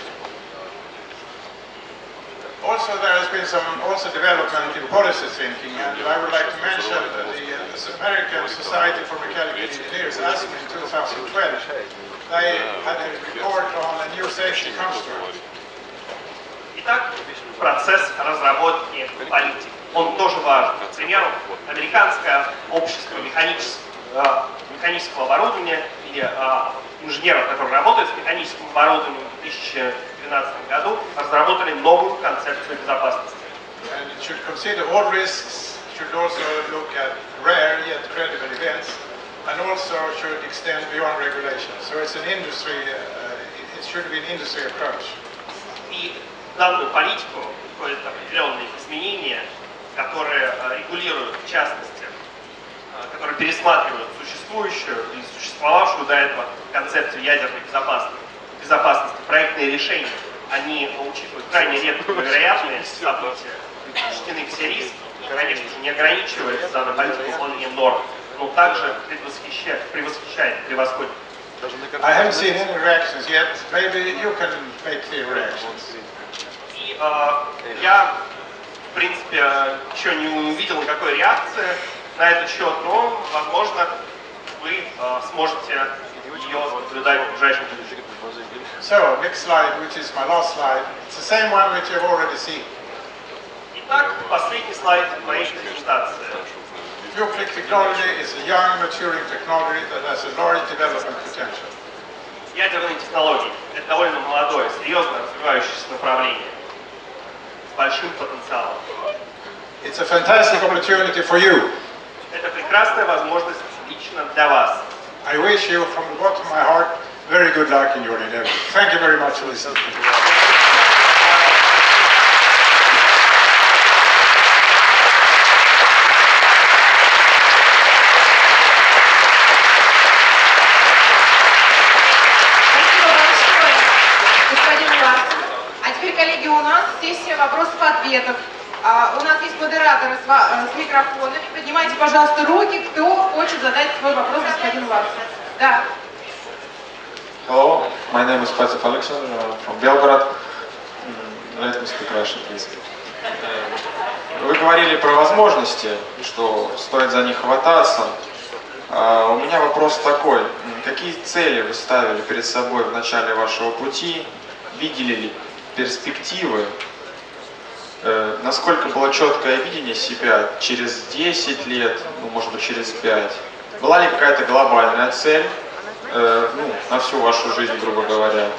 Also, there has been some also development in policy thinking, and I would like to mention that the uh, American Society for Mechanical Engineers asked me in two thousand twelve. They had a report on a new safety construct. Итак, процесс разработки политики, он тоже важен. К примеру, американское общество механического, механического оборудования или а, инженеров, которые работают с механическим оборудованием в две тысячи двенадцатом году, разработали новую концепцию безопасности. And it should consider all risks, should also look at rare yet credible events, and also should extend beyond regulations. So it's an industry, uh, it should be an industry approach. И в данную политику входят определенные изменения, которые регулируют, в частности, которые пересматривают существующую или существовавшую до этого концепцию ядерной безопасности. безопасности. Проектные решения, они учитывают крайне редкие вероятные события, учтены все риски, и, конечно же, не ограничивается данной политикой выполнением норм, но также предвосхищает, превосхищает, превосходит. I haven't seen any reactions yet. Maybe you can make the reactions. И э, я, в принципе, еще не увидел никакой реакции на этот счет, но, возможно, вы э, сможете ее наблюдать в ближайшем будущем. So, next slide, which is my last slide. It's the same one which you've already seen. Итак, последний слайд моей презентации. Nuclear technology is a young, maturing technology that has a large development potential. Ядерные технологии – это довольно молодое, серьезно развивающееся направление с большим потенциалом. It's a fantastic opportunity for you. Это прекрасная возможность лично для вас. I wish you, from the bottom of my heart, very good luck in your endeavor. Thank you very much for listening. Коллеги, у нас сессия вопросов-ответов. А, у нас есть модераторы с, с микрофонами. Поднимайте, пожалуйста, руки, кто хочет задать свой вопрос господину Варсу. Да. Hello, my name is Patsy Alexander, I'm from Belgrade. Let me speak Russian, please. Вы говорили про возможности, что стоит за них хвататься. Uh, у меня вопрос такой. Какие цели вы ставили перед собой в начале вашего пути? Видели ли перспективы, э, насколько было четкое видение себя через десять лет, ну, может быть, через пять? Была ли какая-то глобальная цель, э, ну, на всю вашу жизнь, грубо говоря?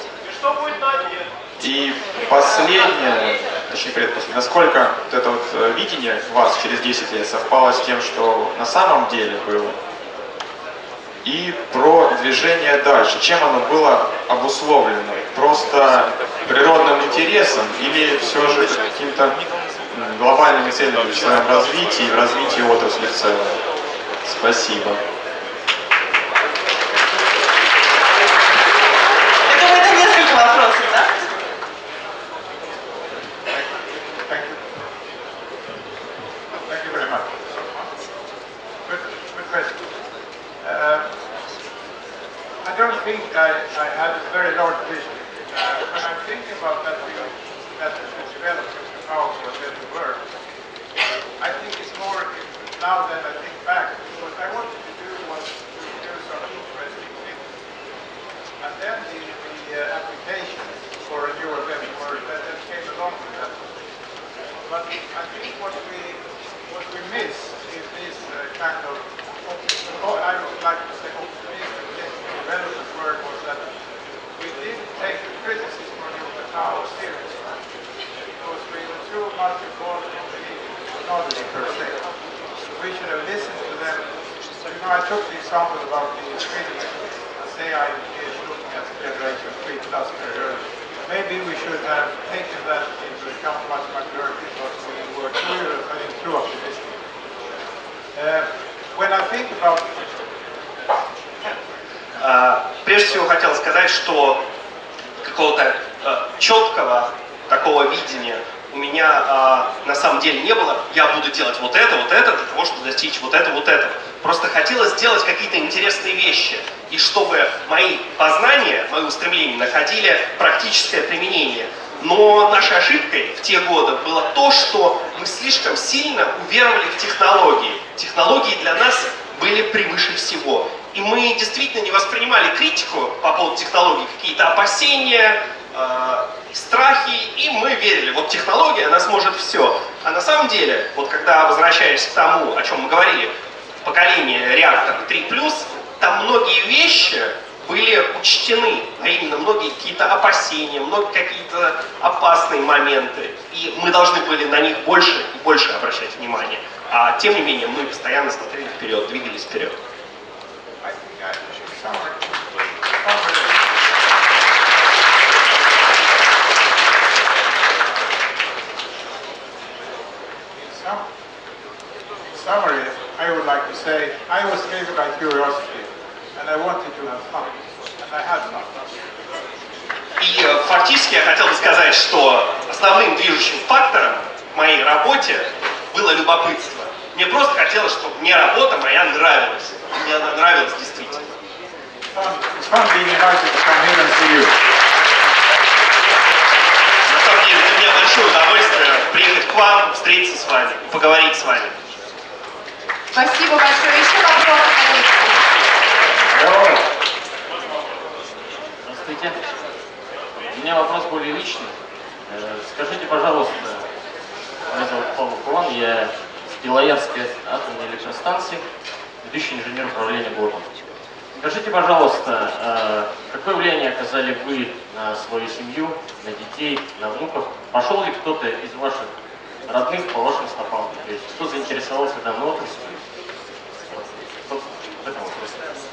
И последнее, точнее, предпоследнее, насколько вот это вот видение вас через десять лет совпало с тем, что на самом деле было? И про движение дальше. Чем оно было обусловлено? Просто природным интересом или все же какими-то глобальными целями в своем развитии и в развитии отрасли в целом? Спасибо. Это, это несколько вопросов, да? Thank you very much. Good, good question. Uh, I don't think I, I had a very large vision. Uh, when I'm thinking about that, that to develop the power for better work, now that I think back, what I wanted to do was to do some interesting things. And then the, the uh, application for renewable energy that, that came along with that. But I think what we what we miss is this uh, kind of, oh, I would like to say optimistic development work was that we didn't take the criticism of the power seriously because we were too much involved in the technology per se. We should have listened to them. So, you know, I took the example about the Swedish S A I is looking at generation three plus very early. Maybe we should have taken that into account much, much earlier because we were too, I think, too optimistic. Uh, when I think about Uh, прежде всего хотел сказать, что какого-то uh, четкого такого видения у меня uh, на самом деле не было. Я буду делать вот это, вот это, для того, чтобы достичь вот это, вот это. Просто хотелось сделать какие-то интересные вещи. И чтобы мои познания, мои устремления находили практическое применение. Но нашей ошибкой в те годы было то, что мы слишком сильно уверовали в технологии. Технологии для нас были превыше всего. И мы действительно не воспринимали критику по поводу технологий, какие-то опасения, э, страхи, и мы верили, вот технология, она сможет все. А на самом деле, вот когда возвращаясь к тому, о чем мы говорили, поколение реактор три плюс, там многие вещи были учтены, а именно многие какие-то опасения, многие какие-то опасные моменты, и мы должны были на них больше и больше обращать внимание. А тем не менее, мы постоянно смотрели вперед, двигались вперед. In summary, I would like to say I was driven by curiosity, and I wanted to have fun, and I had fun. И фактически я хотел бы сказать, что основным движущим фактором в моей работе было любопытство. Мне просто хотелось, чтобы мне работа моя нравилась. Мне она нравилась действительно. It's fun being invited to come here and see you. На самом деле, для меня большое удовольствие приехать к вам, встретиться с вами, поговорить с вами. Спасибо большое. Еще вопросы, конечно. Здравствуйте. У меня вопрос более личный. Скажите, пожалуйста, меня зовут Павел Кулан, я с Белоярской атомной электростанции, ведущий инженер управления блоком. Скажите, пожалуйста, какое влияние оказали вы на свою семью, на детей, на внуков? Пошел ли кто-то из ваших родных по вашим стопам? То есть кто заинтересовался данной отраслью? Вот в этом вопросе.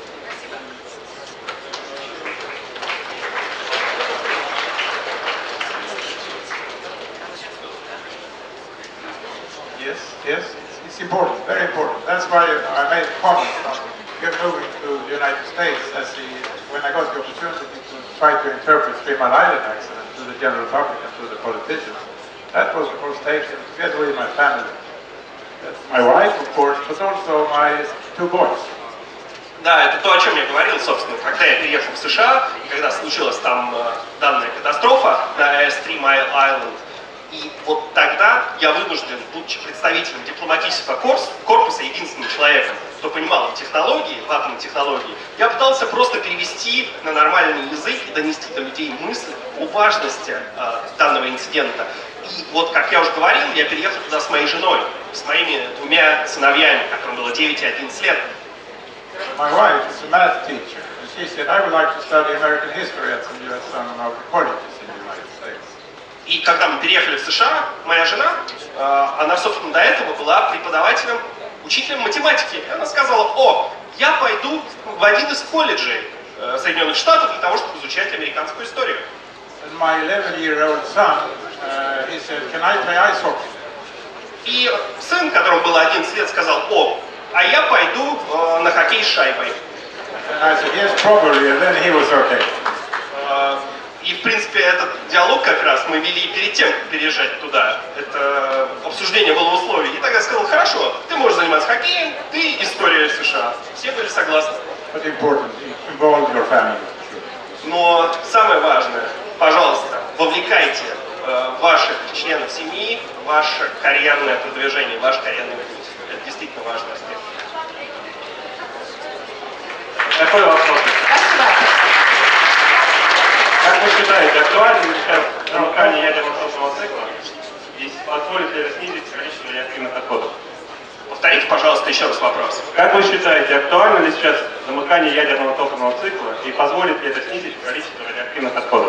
Yes, yes, it's, it's important, very important. That's why I made comments on moving to the United States as the, when I got the opportunity to try to interpret Three Mile Island accident to the general public and to the politicians. That was of course taken together with my family. That's my wife, of course, but also my two boys. Да, это то, о чем я говорил, собственно, когда я приехал в США, и когда случилась там э, данная катастрофа на эй эс три Mile Island. И вот тогда я вынужден, будучи представителем дипломатического корпуса, единственным человеком, кто понимал в технологии, в атомной технологии, я пытался просто перевести на нормальный язык и донести до людей мысль о важности э, данного инцидента. И вот, как я уже говорил, я переехал туда с моей женой, с моими двумя сыновьями, которым было девять и одиннадцать лет. My wife is a math teacher, and she said, I would like to study American history at some, at some of the colleges in the United States. И когда мы переехали в США, моя жена, э, она, собственно, до этого была преподавателем, учителем математики. И она сказала, о, я пойду в один из колледжей э, Соединенных Штатов для того, чтобы изучать американскую историю. And my eleven-year-old son, uh, he said, can I play ice hockey? И сын, которому было одиннадцать лет, сказал, о, а я пойду э, на хоккей с шайбой. And I said, yes, probably, and then he was okay. Э, И, в принципе, этот диалог как раз мы вели перед тем, как переезжать туда. Это обсуждение было условий. И тогда я сказал, хорошо, ты можешь заниматься хоккеем, ты история США. Все были согласны. But important, involve your family. Но самое важное, пожалуйста, вовлекайте э, ваших членов семьи в ваше карьерное продвижение, ваш карьерный путь. Это действительно важный аспект. Такой вопрос. Спасибо. Как вы считаете, актуально ли сейчас замыкание ядерного топливного цикла? И позволит ли это снизить количество реактивных отходов? Повторите, пожалуйста, еще раз вопрос. Как вы считаете, актуально ли сейчас замыкание ядерного топливного цикла и позволит ли это снизить количество радиоактивных отходов?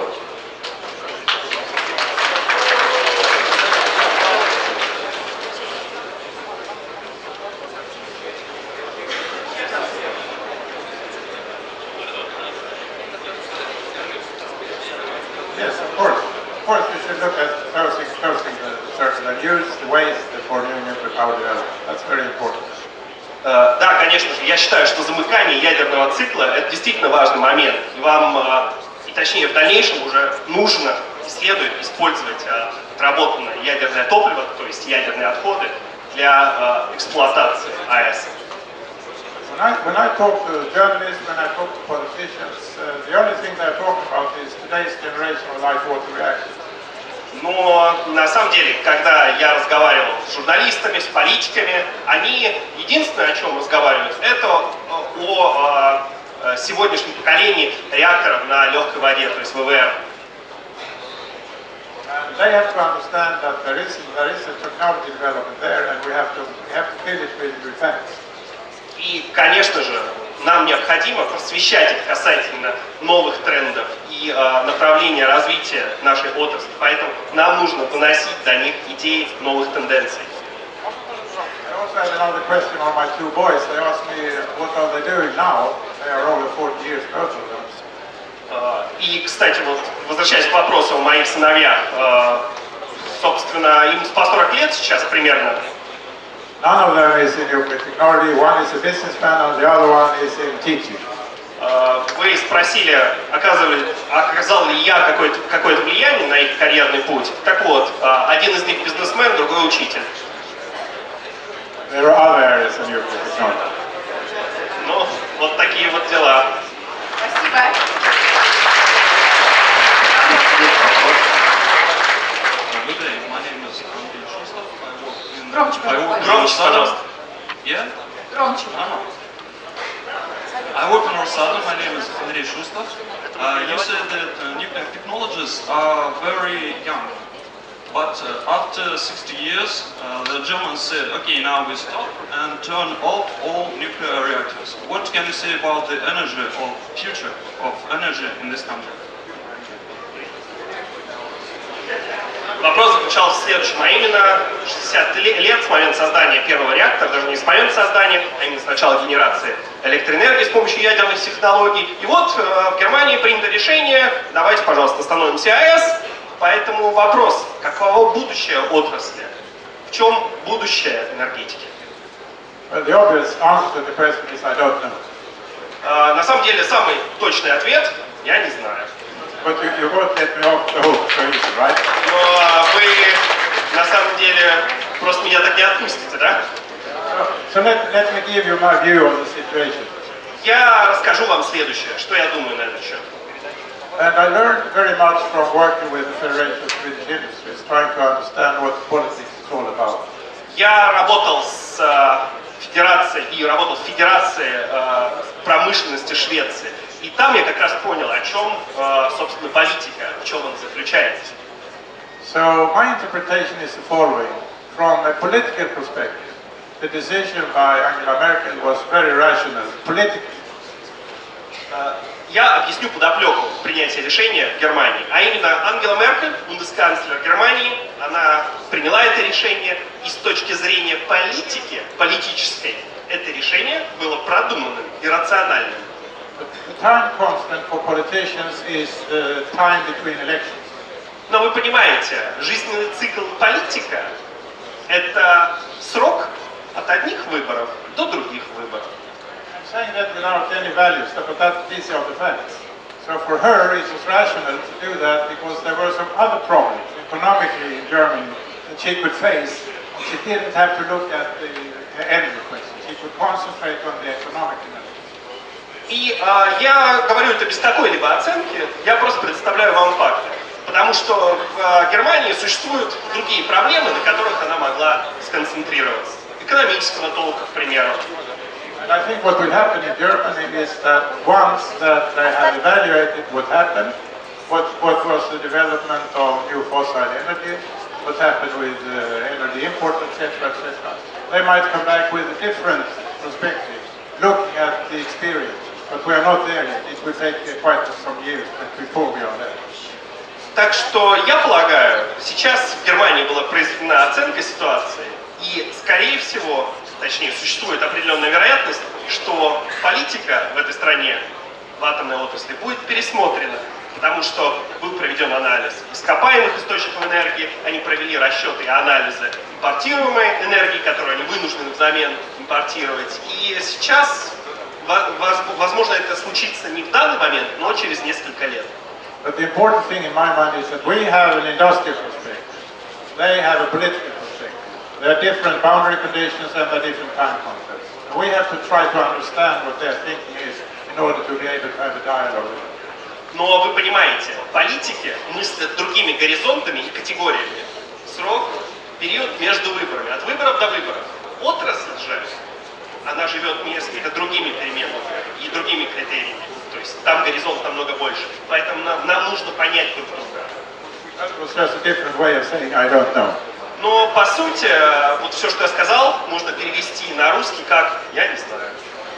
Yes, of course. Of course, we should look at closing, closing the circle and use the waste for new nuclear power development. That's very important. Э, Да, конечно же, я считаю, что замыкание ядерного цикла – это действительно важный момент. И вам, э, и точнее в дальнейшем уже нужно и следует использовать э, отработанное ядерное топливо, то есть ядерные отходы, для э, эксплуатации АЭС. When I, when I talk to journalists, when I talk to politicians, uh, the only thing they're talking about is today's generation of light-water reactors. Но на самом деле, когда я разговаривал с журналистами, с политиками, они единственное, о чем разговаривают, это о, о сегодняшнем поколении реакторов на легкой воде, то есть ВВР. And they have to understand that there is, there is a technology development there, and we have to, we have to fill it with repentance. И, конечно же, нам необходимо просвещать их касательно новых трендов и э, направления развития нашей отрасли. Поэтому нам нужно доносить до них идеи новых тенденций. I also had another question on my two boys. They asked me what are they doing now. They are over forty years, both of them. Э, и, кстати, вот, возвращаясь к вопросу о моих сыновьях, э, собственно, им по сорок лет сейчас примерно. None of them is in nuclear technology. One is a businessman and the other one is in teaching. Вы спросили, оказывали, оказал ли я какое-то какое-то влияние на их карьерный путь. Так вот, один из них бизнесмен, другой учитель. There are other areas in nuclear technology. Ну, вот такие вот дела. Спасибо. Громче, пожалуйста. Громче, пожалуйста. Yeah? Громче. I work on Rosatom. My name is Andrei Shustov. Uh, you said that uh, nuclear technologies are very young. But uh, after sixty years, uh, the Germans said, okay, now we stop and turn off all nuclear reactors. What can you say about the energy or future of energy in this country? Вопрос заключался в следующем, а именно шестьдесят лет с момента создания первого реактора, даже не с момента создания, а именно с начала генерации электроэнергии с помощью ядерных технологий. И вот э, в Германии принято решение, давайте, пожалуйста, остановим все АЭС. Поэтому вопрос, каково будущее отрасли? В чем будущее энергетики? Well, the obvious answer to the question is I don't know. Э, на самом деле, самый точный ответ – я не знаю. But you, you won't get me off the hook so easy, right? Но вы, на самом деле, просто меня так не отпустите, да? So let, let me give you my view on the situation. Я расскажу вам следующее, что я думаю на этот счет. And I learned very much from working with the Federation of Swedish Industries, trying to understand what politics is all about. Я работал с э, федерацией и работал в Федерации э, промышленности Швеции. И там я как раз понял, о чем, э, собственно, политика, в чем она заключается. So my interpretation is the following. From a political perspective, the decision by Angela Merkel was very rational, politically. Э, я объясню подоплеку принятия решения в Германии. А именно Ангела Меркель, бундесканцлер Германии, она приняла это решение, и с точки зрения политики, политической, это решение было продуманным и рациональным. The time constant for politicians is the time between elections. Но вы понимаете, жизненный цикл политика – это срок от одних выборов до других выборов. I'm saying that without any values, but that is of the facts. So for her, it was rational to do that because there were some other problems economically in Germany that she could face. She didn't have to look at the energy question. She could concentrate on the economic analysis. И э, я говорю это без какой-либо оценки, я просто представляю вам факты. Потому что в э, Германии существуют другие проблемы, на которых она могла сконцентрироваться. экономического толка, к примеру. And I think what will happen in Germany is that once that they have evaluated what happened, what, what was the development of new fossil energy, what happened with uh, energy import, et cetera, et cetera, they might come back with a different perspective, looking at the experience. But we are not there yet. It will take uh, quite some years before we are there. Так что я полагаю, сейчас в Германии была произведена оценка ситуации, и, скорее всего, точнее, существует определенная вероятность, что политика в этой стране, в атомной отрасли, будет пересмотрена, потому что был проведен анализ ископаемых источников энергии, они провели расчеты и анализы импортируемой энергии, которую они вынуждены взамен импортировать. И сейчас, возможно, это случится не в данный момент, но через несколько лет. But the important thing in my mind is that we have an industrial perspective. They have a political perspective. There are different boundary conditions and there are different time concepts. And we have to try to understand what their thinking is in order to be able to have a dialogue with them. Но вы понимаете, политики мыслят другими горизонтами и категориями. Срок, период между выборами, от выборов до выборов. Отрасль же, она живет несколько другими переменными и другими критериями. То есть там горизонт намного больше. Поэтому нам, нам нужно понять друг друга. That was just a different way of saying I don't know. Но по сути, вот все, что я сказал, можно перевести на русский как «я не знаю».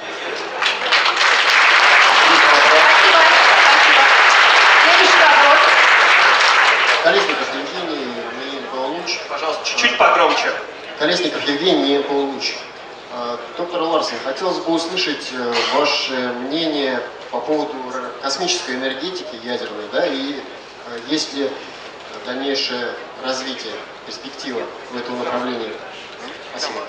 Колесников Евгений, мне Павлович. Пожалуйста, чуть-чуть погромче. Колесников Евгений, мне Павлович. Доктор Ларсен, хотелось бы услышать ваше мнение по поводу космической энергетики ядерной, да, и есть ли дальнейшее развитие, перспектива в этом направлении. Спасибо.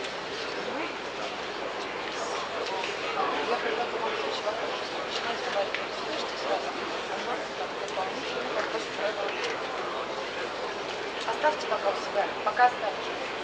Оставьте пока у себя, пока оставьте.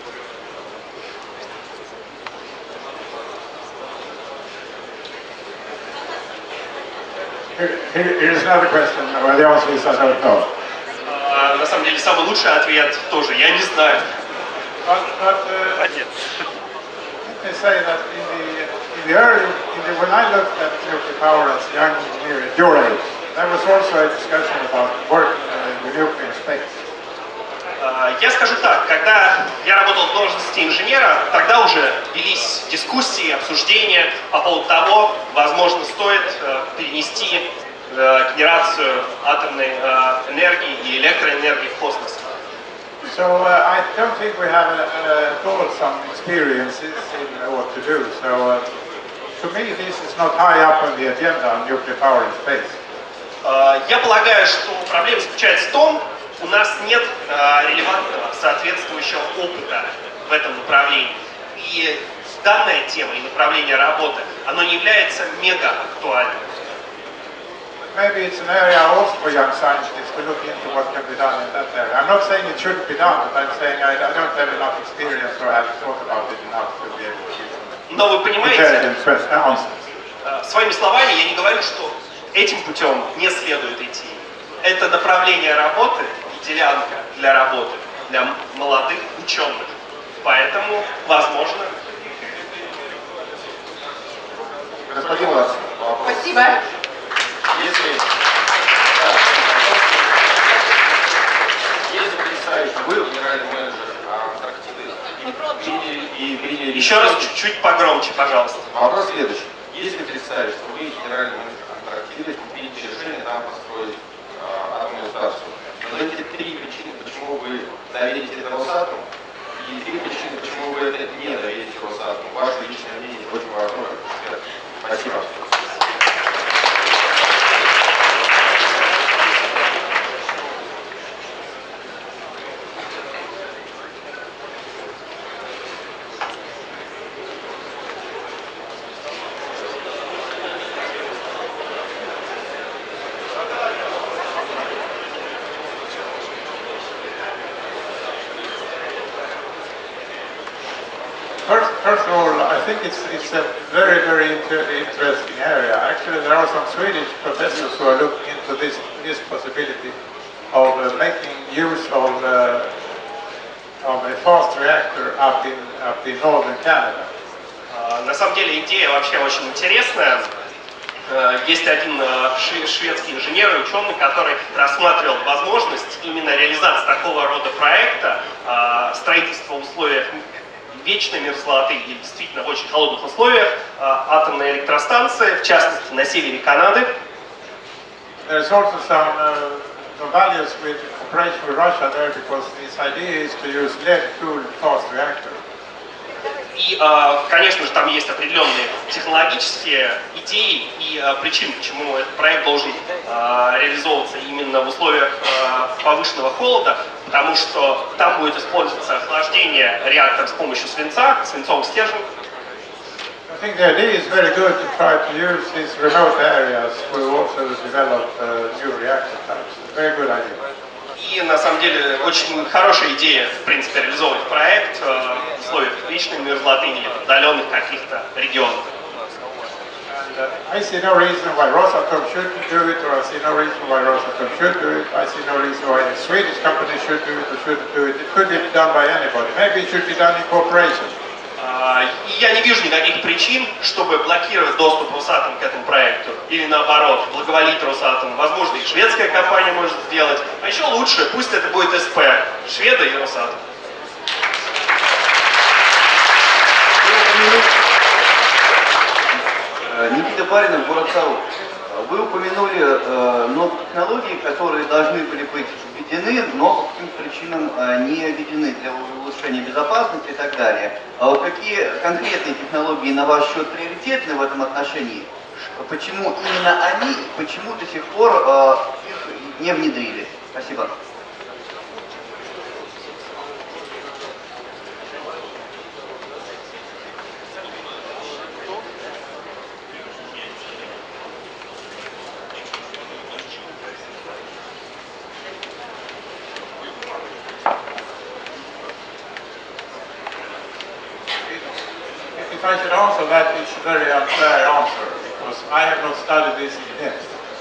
Here, here, here's another question where the answer is I don't know. Uh, на самом деле самый лучший ответ тоже «я не знаю». But, but uh, let me say that in the, in the early, in the, when I looked at nuclear power as a young engineer at your age, there was also a discussion about working uh, with nuclear space. Я скажу так, когда я работал в должности инженера, тогда уже велись дискуссии, обсуждения по поводу того, возможно, стоит перенести генерацию атомной энергии и электроэнергии в космос. So uh, I don't think we have uh, at all some experiences in what to do. So uh, to me this is not high up on the agenda on nuclear power in space. Я полагаю, что проблема заключается в том, у нас нет э, релевантного соответствующего опыта в этом направлении. И данная тема и направление работы, оно не является мега актуальным. Maybe it's an area also for young scientists to look into what can be done in that area. I'm not saying it shouldn't be done, but I'm saying I, I don't have enough experience or have thought about it enough to be able to give some Но вы понимаете, answers. Э, своими словами я не говорю, что этим путем не следует идти. Это направление работы, делянка для работы, для молодых ученых. Поэтому, возможно... Господин Ларсен, Спасибо. Если, если представить, что вы генеральный менеджер Антарктиды и приняли... Еще раз чуть-чуть погромче, пожалуйста. Вопрос следующий. Если представить, что вы генеральный менеджер Антарктиды, приняли решение там построить а, атомную станцию, но эти три причины, почему вы доверите это Росатому, и три причины, почему вы это не доверите Росатому, ваше личное мнение очень важно. Спасибо. First, first of all, I think it's, it's a very, very inter interesting area. Actually, there are some Swedish professors who are looking into this, this possibility of uh, making use of uh, of a fast reactor up in, up in northern Canada. А, на самом деле идея вообще очень интересная. А, есть один а, шведский инженер и ученый, который рассматривал возможность именно реализации такого рода проекта, а, строительства в условиях вечной мерзлоты или действительно в очень холодных условиях а, атомной электростанции, в частности на севере Канады. There's also some, uh, some values with cooperation with Russia there because this idea is to use lead-cooled fast reactor. И, конечно же, там есть определенные технологические идеи и причины, почему этот проект должен реализовываться именно в условиях повышенного холода, потому что там будет использоваться охлаждение реактора с помощью свинца, свинцовый стержень. I think the idea is very good to try to use these remote areas to also develop uh, new reactor types. Very good idea. И на самом деле очень хорошая идея, в принципе, реализовывать проект э, в условиях вечной мерзлоты или отдаленных каких-то регионов. And, uh, I see no reason why Rosatom should do it, or I see no reason why Rosatom should do it. I see no reason why a Swedish company should do it or shouldn't do it. It could be done by anybody. Maybe it should be done in cooperation. И я не вижу никаких причин, чтобы блокировать доступ Росатом к этому проекту. Или наоборот, благоволить Росатому. Возможно, и шведская компания может сделать. А еще лучше, пусть это будет СП, шведы и Росатом. Никита Баринов, город Саул. Вы упомянули э, много технологий, которые должны были быть введены, но по каким-то причинам э, не введены для улучшения безопасности и так далее. А вот какие конкретные технологии, на ваш счет, приоритетны в этом отношении? Почему именно они, почему до сих пор э, их не внедрили? Спасибо. If I should answer that, it's a very unfair answer, because I have not studied this in depth.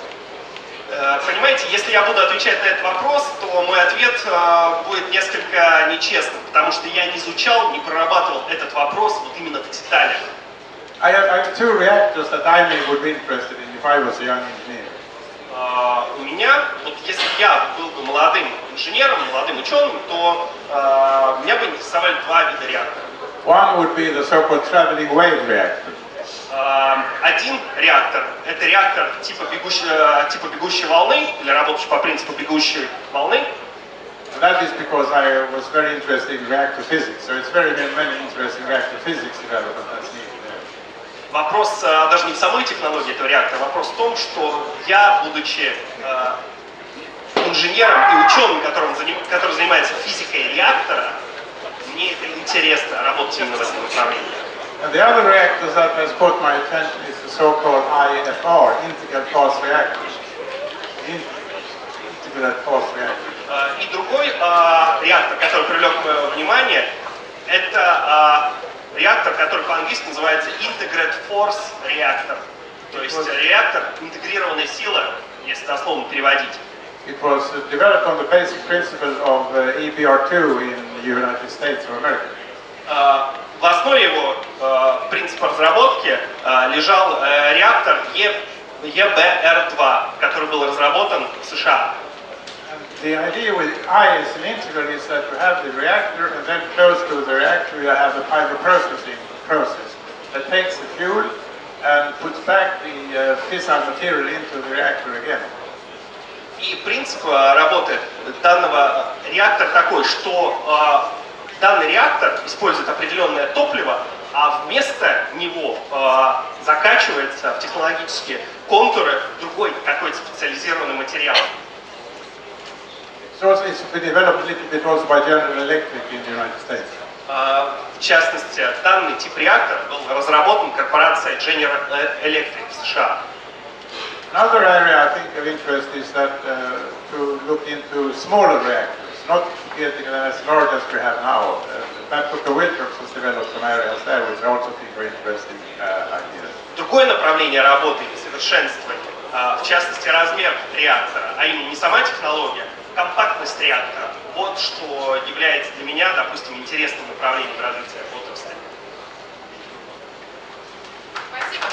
Понимаете, если я буду отвечать на этот вопрос, то мой ответ э, будет несколько нечестным, потому что я не изучал, не прорабатывал этот вопрос вот именно в деталях. I have, I have two reactors that I may would be interested in if I was a young engineer. Uh, у меня, вот если я был бы молодым инженером, молодым ученым, то uh, меня бы интересовали два вида реактора. One would be the so-called traveling wave reactor. Uh, один реактор – это реактор типа бегущей, типа бегущей волны, или работающий по принципу бегущей волны. And that is because I was very interested in reactor physics. So it's very many interesting reactor physics development that's needed there. Вопрос uh, даже не в самой технологии этого реактора, вопрос в том, что я, будучи uh, инженером и ученым, которым, который занимается физикой реактора, мне это интересно, работать именно в этом направлении. And the other reactors that has caught my attention is the so-called I F R, integral fast reactors. Integral fast reactors. Uh, и другой uh, реактор, который привлек мое внимание, это uh, реактор, который по-английски называется Integrated Force Reactor. То есть реактор интегрированной силы, если дословно переводить. It was developed on the basic principle of uh, E B R two in the United States of America. Uh, в основе его uh, принципа разработки uh, лежал uh, реактор E B R два, который был разработан в США. The idea with I as an integral is that you have the reactor, and then close to the reactor you have a fiber processing process that takes the fuel and puts back the uh, fissile material into the reactor again. И принцип работы данного реактора такой, что э, данный реактор использует определенное топливо, а вместо него э, закачивается в технологические контуры другой какой-то специализированный материал. So it's been developed a little bit also by General Electric in the United States. Э, в частности, данный тип реактора был разработан корпорацией General Electric в США. Another area I think of interest is that uh, to look into smaller reactors, not getting them as large as we have now. Uh, Babcock Wilcox has developed some areas there which I also think are interesting uh, ideas. Другое направление работы и совершенствования, в частности размер реактора, а именно не сама технология, компактность реактора, вот что является для меня, допустим, интересным направлением развития отрасли. Спасибо.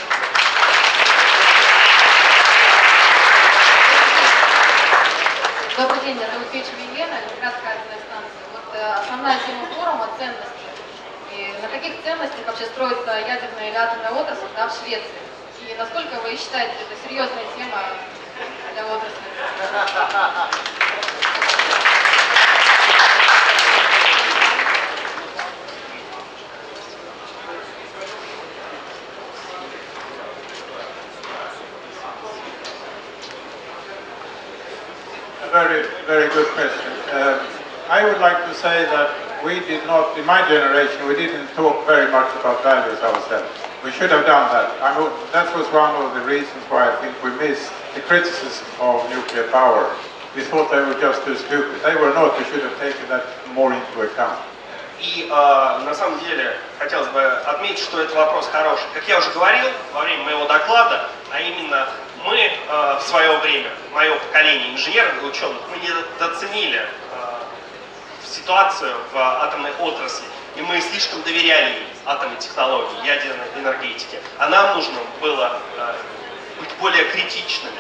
Добрый день, меня зовут Печева Елена, Ленинградская атомная станция. Вот э, основная тема форума – ценности. И на каких ценностях вообще строится ядерная или атомная отрасль, да, в Швеции? И насколько вы считаете, это серьезная тема для отрасли? Very, very good question. Uh, I would like to say that we did not, in my generation, we didn't talk very much about values ourselves. We should have done that. I mean, that was one of the reasons why I think we missed the criticism of nuclear power. We thought they were just too stupid. They were not. We should have taken that more into account. И э, на самом деле хотелось бы отметить, что это вопрос хороший. Как я уже говорил во время моего доклада, а именно мы э, в свое время, мое поколение инженеров и ученых, мы недооценили э, ситуацию в атомной отрасли, и мы слишком доверяли ей, атомной технологии, ядерной энергетике. А нам нужно было э, быть более критичными.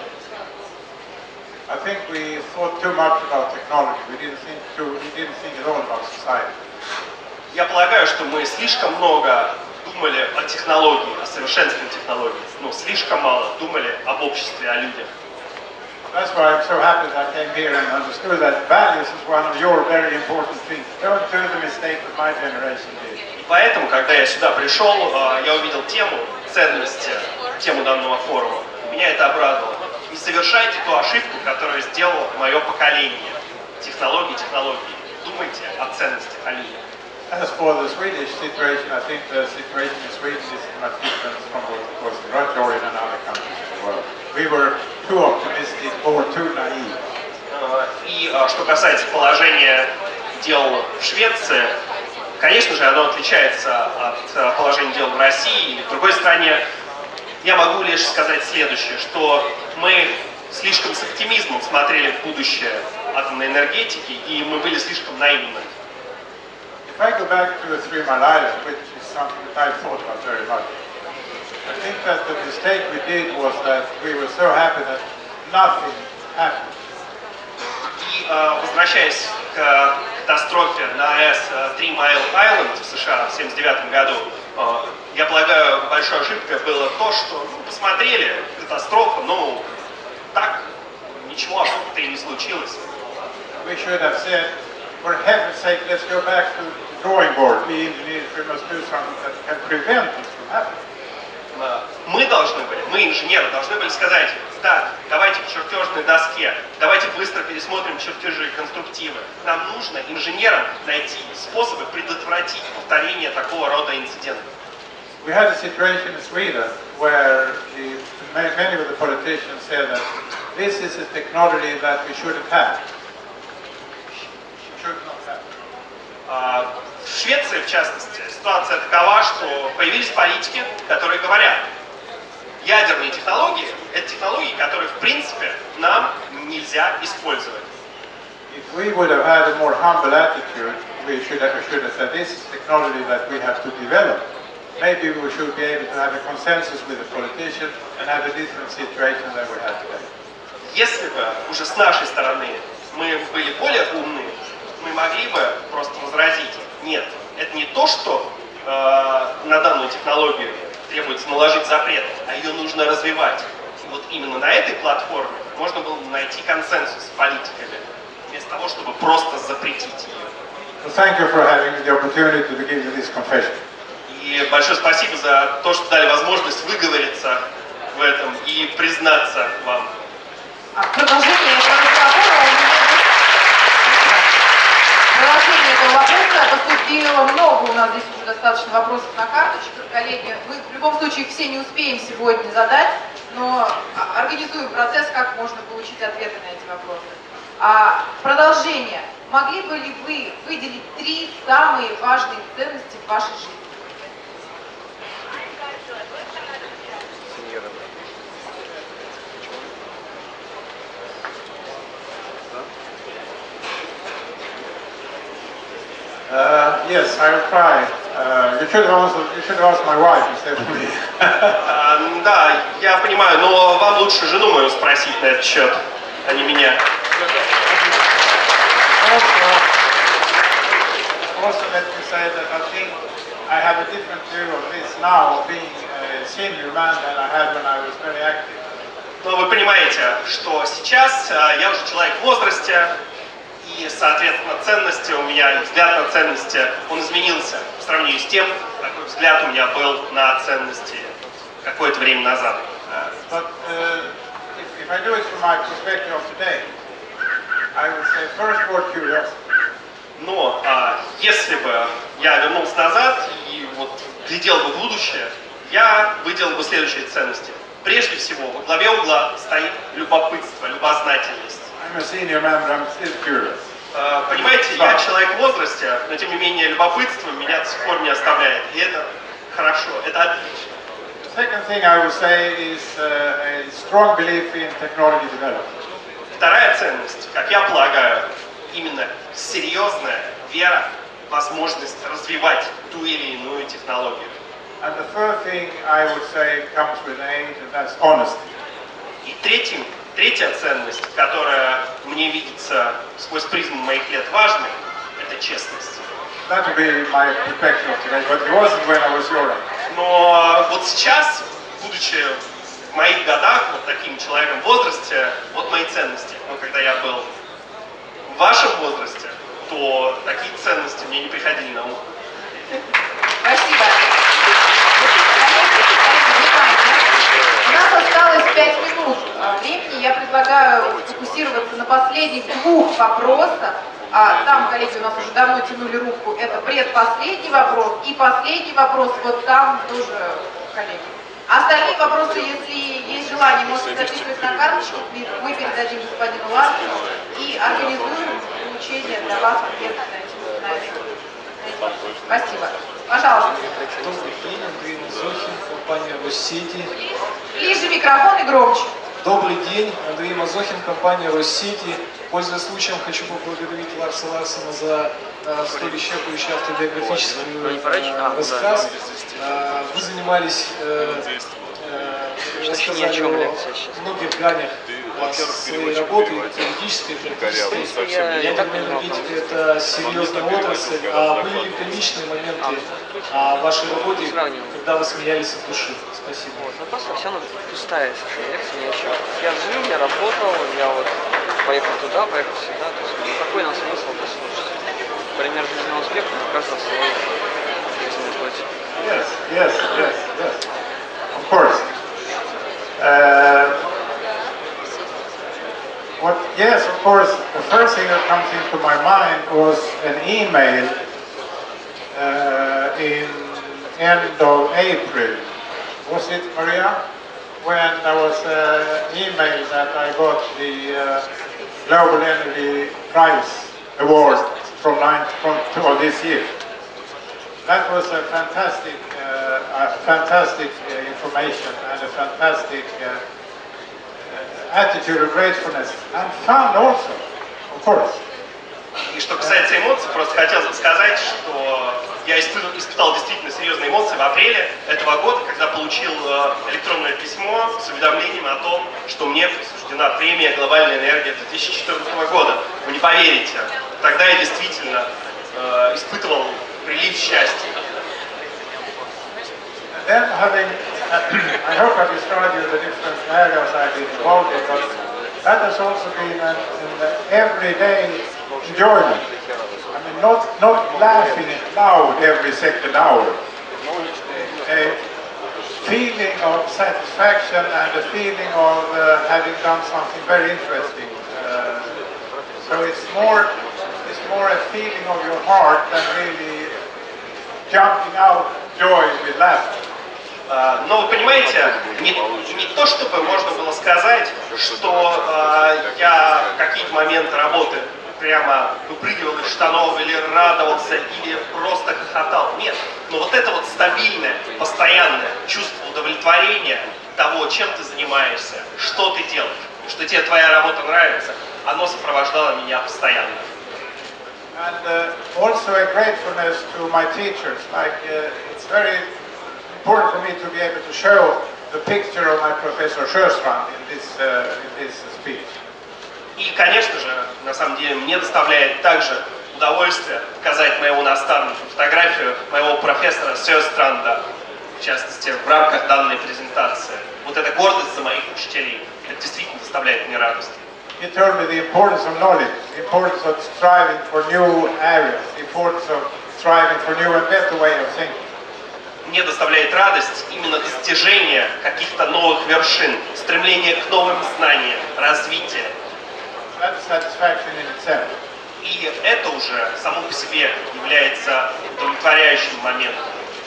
I think we thought too much about technology. We didn't think too, we didn't think at all about society. Я полагаю, что мы слишком много думали о технологии, о совершенствовании технологий, но слишком мало думали об обществе, о людях. That's why I'm so happy that I came here and understood that values is one of your very important things. Don't do the mistake that my generation did. И поэтому, когда я сюда пришел, я увидел тему ценности, тему данного форума. Меня это обрадовало. Не совершайте ту ошибку, которую сделало мое поколение. Технологии, технологии. Думайте о ценностях, о людях. As for the Swedish situation, I think the situation in Sweden is much different from what it was in Russia or in other countries in the world. We were too optimistic or too naive. И что касается положения дел в Швеции, конечно же, оно отличается от положения дел в России или в другой стране. Я могу лишь сказать следующее, что мы слишком с оптимизмом смотрели в будущее атомной энергетики, и мы были слишком наивны. If I go back to the Three Mile Island, which is something that I've thought about very much, I think that the mistake we did was that we were so happy that nothing happened. И э, возвращаясь к катастрофе на АЭС Three Mile Island в США в семьдесят девятом году, э, я полагаю, большой ошибкой было то, что ну, посмотрели катастрофу, но так ничего особо-то и не случилось. We should have said, for heaven's sake, let's go back to the drawing board. We engineers, we must do something that can prevent it from happening. Мы должны были, мы, инженеры, должны были сказать, так, давайте к чертежной доске, давайте быстро пересмотрим чертежи и конструктивы. Нам нужно, инженерам, найти способы предотвратить повторение такого рода инцидентов. We had a situation in Sweden where the, many of the politicians said that this is a technology that we shouldn't have. Should not have. В Швеции, в частности, ситуация такова, что появились политики, которые говорят, ядерные технологии – это технологии, которые, в принципе, нам нельзя использовать. If we would have had a more humble attitude, we should have, we should have said this is technology that we have to develop. Maybe we should be able to have a consensus with the politicians and have a different situation than we have today. Если бы уже с нашей стороны мы были более умны, мы могли бы просто возразить, нет, это не то, что э, на данную технологию требуется наложить запрет, а ее нужно развивать. И вот именно на этой платформе можно было найти консенсус с политиками, вместо того, чтобы просто запретить ее. So thank you for having the opportunity to give you this confession. И большое спасибо за то, что дали возможность выговориться в этом и признаться вам. А продолжение этого разговора у меня Продолжение этого вопроса поступило много, у нас здесь уже достаточно вопросов на карточках, коллеги. Мы в любом случае все не успеем сегодня задать, но организуем процесс, как можно получить ответы на эти вопросы. А продолжение. Могли бы ли вы выделить три самые важные ценности в вашей жизни? yes, I will try. Uh, you should also, you should ask my wife instead of me. А, да, я понимаю, но вам лучше жену мою спросить на этот счет, а не меня. Also, also let me say that I think I have a different view of this now, being a senior man than I had when I was very active. Но вы понимаете, что сейчас а, я уже человек в возрасте, и, соответственно, ценности у меня, взгляд на ценности, он изменился в сравнении с тем, какой взгляд у меня был на ценности какое-то время назад. Uh, but uh, if, if I do it from my perspective of today, I would say first word curiosity. Но а, если бы я вернулся назад и вот глядел бы в будущее, я выделил бы следующие ценности. Прежде всего, во главе угла стоит любопытство, любознательность. I'm a senior man, but I'm still curious. А, понимаете, я человек в возрасте, но тем не менее любопытство меня до сих пор не оставляет. И это хорошо, это отлично. The second thing I would say is uh, a strong belief in technology development. Вторая ценность, как я полагаю, именно серьезная вера, возможность развивать ту или иную технологию. And the third thing I would say comes with age, and that's honesty. И третьим, третья ценность, которая мне видится сквозь призму моих лет важной, это честность. That would be my perspective of today, but it wasn't when I was your age. Но вот сейчас, будучи в моих годах, вот таким человеком в возрасте, вот мои ценности. Но когда я был в вашем возрасте, то такие ценности мне не приходили на ум. Спасибо. У нас осталось пять минут времени. Я предлагаю сфокусироваться на последних двух вопросах. А там, коллеги, у нас уже давно тянули руку. Это предпоследний вопрос и последний вопрос. Вот там тоже, коллеги. Остальные вопросы, если есть желание, можете записывать на карточку. Мы передадим господину Ларсену и организуем получение для вас ответов на эти вопросы. Спасибо. Пожалуйста. Добрый день, Андрей Мазохин, компания Россети. Ближе микрофон и громче. Добрый день, Андрей Мазохин, компания Россети. Пользуясь случаем, хочу поблагодарить Ларса Ларсена за э, столь исчерпывающий автобиографический э, рассказ. Э, вы занимались, э, э, рассказали о многих гранях своей работы, теоретической, практической. Ядерная энергетика – это серьезная отрасль. А были ли комичные моменты а, в вашей работе, когда вы смеялись от души? Спасибо. Вот, ну просто все равно пустая лекция, ничего. Я жил, я работал, я вот поехал туда, поехал сюда. То есть какой нам смысл послушать? Пример жизненного успеха, мне кажется, свой жизненный путь. Yes, yes, yes, yes. Of course. Uh, what? Yes, of course. The first thing that comes into my mind was an email uh, in end of April. Was it, Maria? When there was an email that I got the uh, Global Energy Prize Award from, nine, from of this year. That was a fantastic, uh, a fantastic uh, information and a fantastic uh, uh, attitude of gratefulness and fun also, of course. И что касается эмоций, просто хотелось бы сказать, что я испытал, испытал действительно серьезные эмоции в апреле этого года, когда получил электронное письмо с уведомлением о том, что мне присуждена премия «Глобальная энергия» две тысячи четырнадцатого года. Вы не поверите, тогда я действительно э, испытывал прилив счастья. Then having, uh, I hope I described you the different areas I've been involved in, but that has also been an, an everyday enjoyment. I mean, not, not laughing loud every second hour. A feeling of satisfaction and a feeling of uh, having done something very interesting. Uh, so it's more, it's more a feeling of your heart than really jumping out joy with laughter. Но вы понимаете, не, не то чтобы можно было сказать, что э, я в какие-то моменты работы прямо выпрыгивал из штанов или радовался, или просто хохотал. Нет, но вот это вот стабильное, постоянное чувство удовлетворения того, чем ты занимаешься, что ты делаешь, что тебе твоя работа нравится, оно сопровождало меня постоянно. And uh, also a gratefulness to my teachers. Like uh, it's very important for me to be able to show the picture of my Professor Sjöstrand in this uh, in this speech. И, конечно же, на самом деле, мне доставляет также удовольствие показать моему наставнику фотографию моего профессора Сёстранда, в частности, в рамках данной презентации. Вот эта гордость за моих учителей, это действительно доставляет мне радость. He told me the importance of knowledge, the importance of striving for new areas, the importance of striving for new and better way of thinking. Мне доставляет радость именно достижение каких-то новых вершин, стремление к новым знаниям, развитие. That's satisfaction in itself. И это уже само по себе является удовлетворяющим моментом.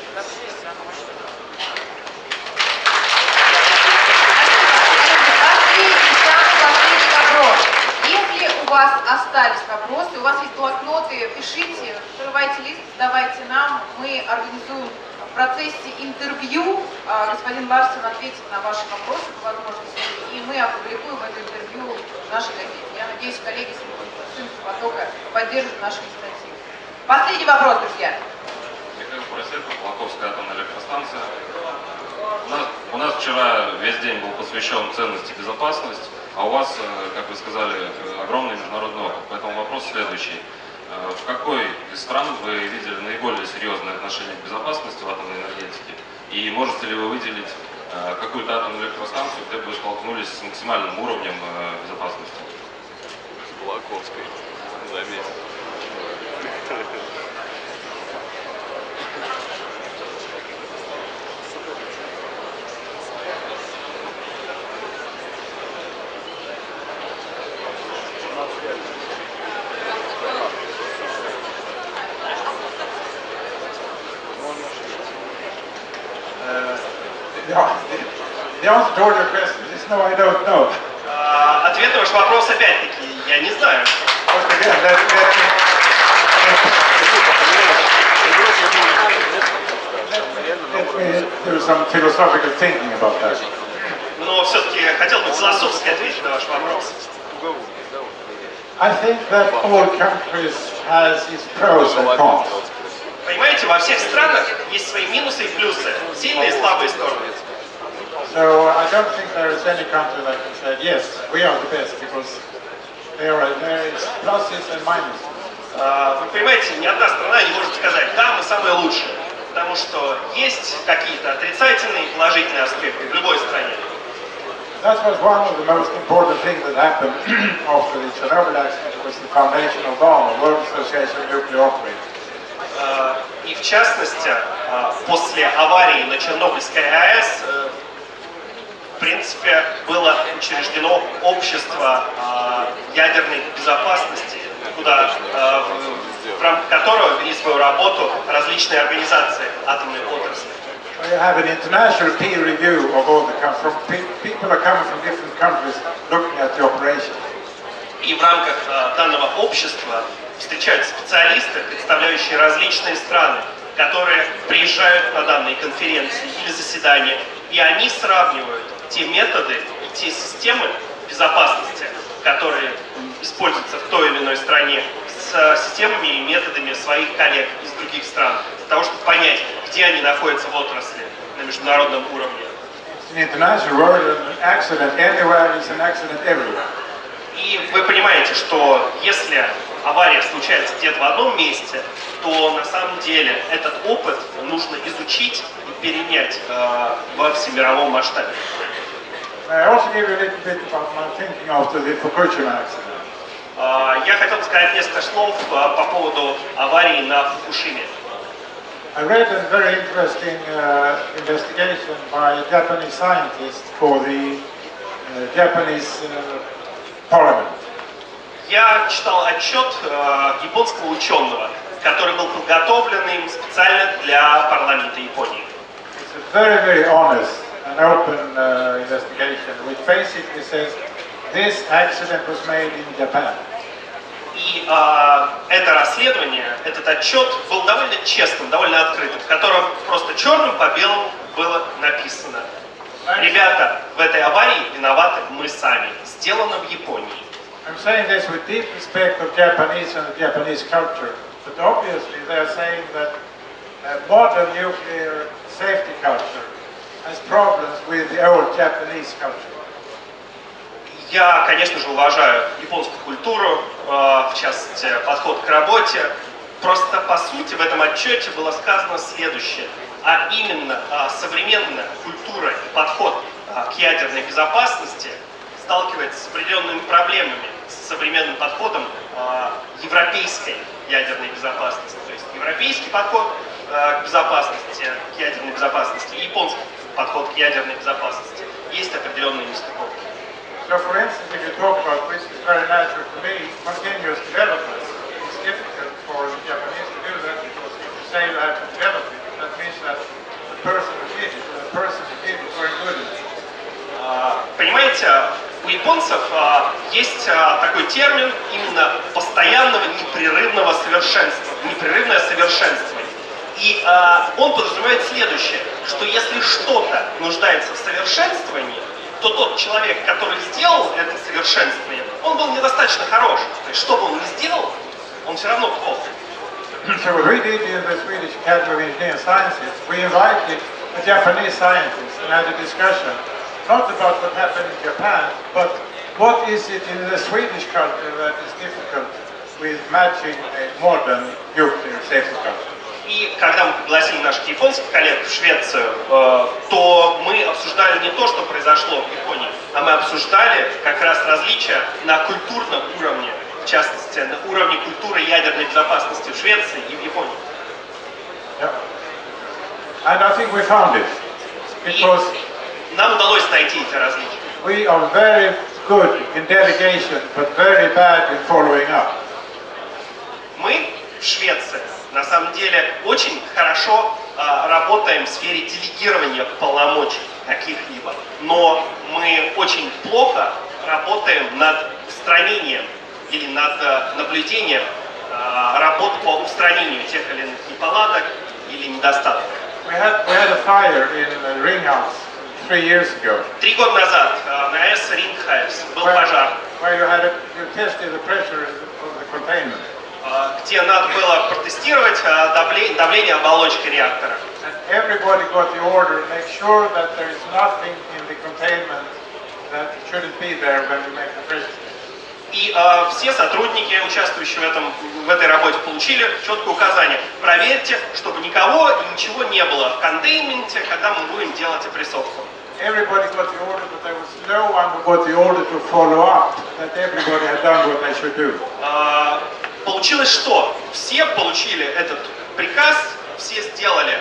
Если у вас остались вопросы, у вас есть блокноты, пишите, открывайте лист, давайте нам, мы организуем в процессе интервью, господин Ларсен ответит на ваши вопросы по возможности, и мы опубликуем это интервью в нашей газете. Я надеюсь, коллеги с инфопотока поддержат нашу инициативу. Последний вопрос, друзья. Михаил Поросенко, Волковская атомная электростанция. У нас, у нас вчера весь день был посвящен ценности безопасности, а у вас, как вы сказали, огромный международный опыт. Поэтому вопрос следующий. В какой из стран вы видели наиболее серьезное отношение к безопасности в атомной энергетике? И можете ли вы выделить какую-то атомную электростанцию, где бы вы столкнулись с максимальным уровнем безопасности? Волковской. Заметь. The answer to all your questions is no, I don't know. Uh, ответ на ваш вопрос опять-таки, я не знаю. But again, let, let, let me do some philosophical thinking about that. Но все-таки хотел бы философски ответить на ваш вопрос. I think that all countries has its pros and cons. Понимаете, во всех странах есть свои минусы и плюсы, сильные и слабые стороны. So I don't think there is any country that can say, yes, we are the best, because there are there is pluses and minuses. Uh, вы понимаете, ни одна страна не может сказать, да, мы самые лучшие, потому что есть какие-то отрицательные и положительные аспекты в любой стране. That was one of the most important things that happened after the Chernobyl accident, was the foundation of WAMO, World Association of Nuclear Operators. Uh, и в частности, uh, после аварии на Чернобыльской АЭС, uh, в принципе, было учреждено общество uh, ядерной безопасности, куда, uh, в, в рамках которого вели свою работу различные организации атомной отрасли. You have an international peer review of all the countries. People are coming from different countries looking at the operation. И в рамках uh, данного общества встречаются специалисты, представляющие различные страны, которые приезжают на данные конференции или заседания, и они сравнивают те методы и те системы безопасности, которые используются в той или иной стране, с системами и методами своих коллег из других стран, для того, чтобы понять, где они находятся в отрасли на международном уровне. И вы понимаете, что если авария случается где-то в одном месте, то на самом деле этот опыт нужно изучить и перенять э, во всемировом масштабе. Uh, я хотел бы сказать несколько слов uh, по поводу аварии на Фукушиме. I read a very interesting uh, investigation by a Japanese scientist for the uh, Japanese uh, parliament. Я читал отчет uh, японского ученого, который был подготовлен им специально для парламента Японии. It's a very, very honest and open uh, investigation, which basically says this accident was made in Japan. И э, это расследование, этот отчет был довольно честным, довольно открытым, в котором просто черным по белому было написано: ребята, в этой аварии виноваты мы сами, сделано в Японии. I'm saying this with deep respect of Japanese and the Japanese culture, but obviously they are saying that uh, modern nuclear safety culture has problems with the old Japanese culture. Я, конечно же, уважаю японскую культуру, э, в частности, подход к работе. Просто, по сути, в этом отчете было сказано следующее. А именно, э, современная культура и подход э, к ядерной безопасности сталкивается с определенными проблемами с современным подходом э, европейской ядерной безопасности. То есть европейский подход э, к безопасности, к ядерной безопасности, и японский подход к ядерной безопасности. Есть определенные нестыковки. So for instance, if you talk about, which is very natural to me, continuous development, it's difficult for the Japanese to do that because if you say you have to develop it, that means that the person who did it, the person who did it, very good at it. Понимаете, у японцев а, есть а, такой термин именно постоянного непрерывного совершенства, непрерывное совершенствование. И а, он подразумевает следующее, что если что-то нуждается в совершенствовании, то тот человек, который сделал это совершенствование, он был недостаточно хорош. То есть, что бы он ни сделал, он все равно плох. So what we did in the Swedish Academy of Engineering Sciences, we invited the Japanese scientists and had a discussion, not about what happened in Japan, but what is it in the Swedish culture that is difficult with matching a modern nuclear safety culture. И когда мы пригласили наших японских коллег в Швецию, э, то мы обсуждали не то, что произошло в Японии, а мы обсуждали как раз различия на культурном уровне, в частности, на уровне культуры ядерной безопасности в Швеции и в Японии. Yeah. And I think we found it, because и нам удалось найти эти различия. We are very good in delegation, but very bad in following up. Мы в Швеции на самом деле очень хорошо э, работаем в сфере делегирования полномочий каких-либо, но мы очень плохо работаем над устранением или над э, наблюдением э, работ по устранению тех или иных неполадок или недостатков. We had, we had a fire in uh, Ringhouse three years ago. Три года назад э, на АЭС Рингхайс был where, пожар, where you had a, you tested the pressure of the containment. где надо было протестировать давление, давление оболочки реактора. Everybody got the order to make sure that there is nothing in the containment that shouldn't be there when we make the pressure. И э, все сотрудники, участвующие в, этом, в этой работе, получили четкое указание. Проверьте, чтобы никого и ничего не было в контейнменте, когда мы будем делать опрессовку. Everybody got the order, but there was no one who got the order to follow up that everybody had done what they should do. Э, Получилось что? Все получили этот приказ, все сделали,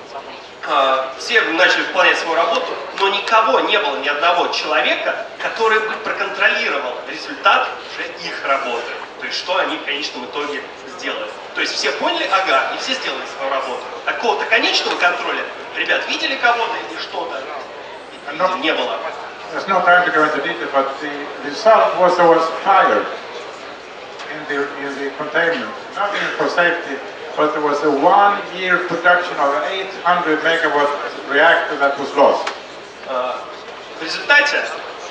э, все начали выполнять свою работу, но никого не было, ни одного человека, который бы проконтролировал результат уже их работы. То есть, что они в конечном итоге сделали. То есть, все поняли, ага, и все сделали свою работу. Какого-то конечного контроля, ребят, видели кого-то или что-то? No, не было. There's no time to go into detail, but the result was there was fire in the, in the containment, not even for safety, but there was a one-year production of an eight hundred megawatt reactor that was lost. В результате,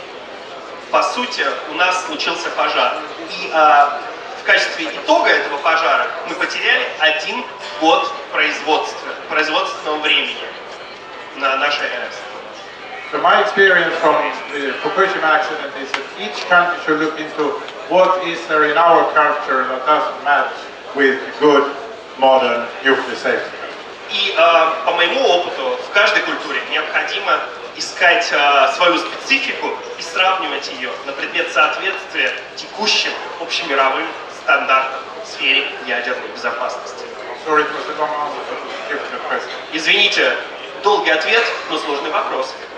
по сути, у нас случился пожар. И а, в качестве итога этого пожара мы потеряли один год производства, производственного времени на нашей АЭС. So my experience from the Fukushima accident is that each country should look into what is there in our culture that doesn't match with good modern nuclear safety. И э, по моему опыту в каждой культуре необходимо искать э, свою специфику и сравнивать ее на предмет соответствия текущим общемировым стандартам в сфере ядерной безопасности. Sorry, it was a long answer, but it was a difficult question. Извините, долгий ответ, но сложный вопрос.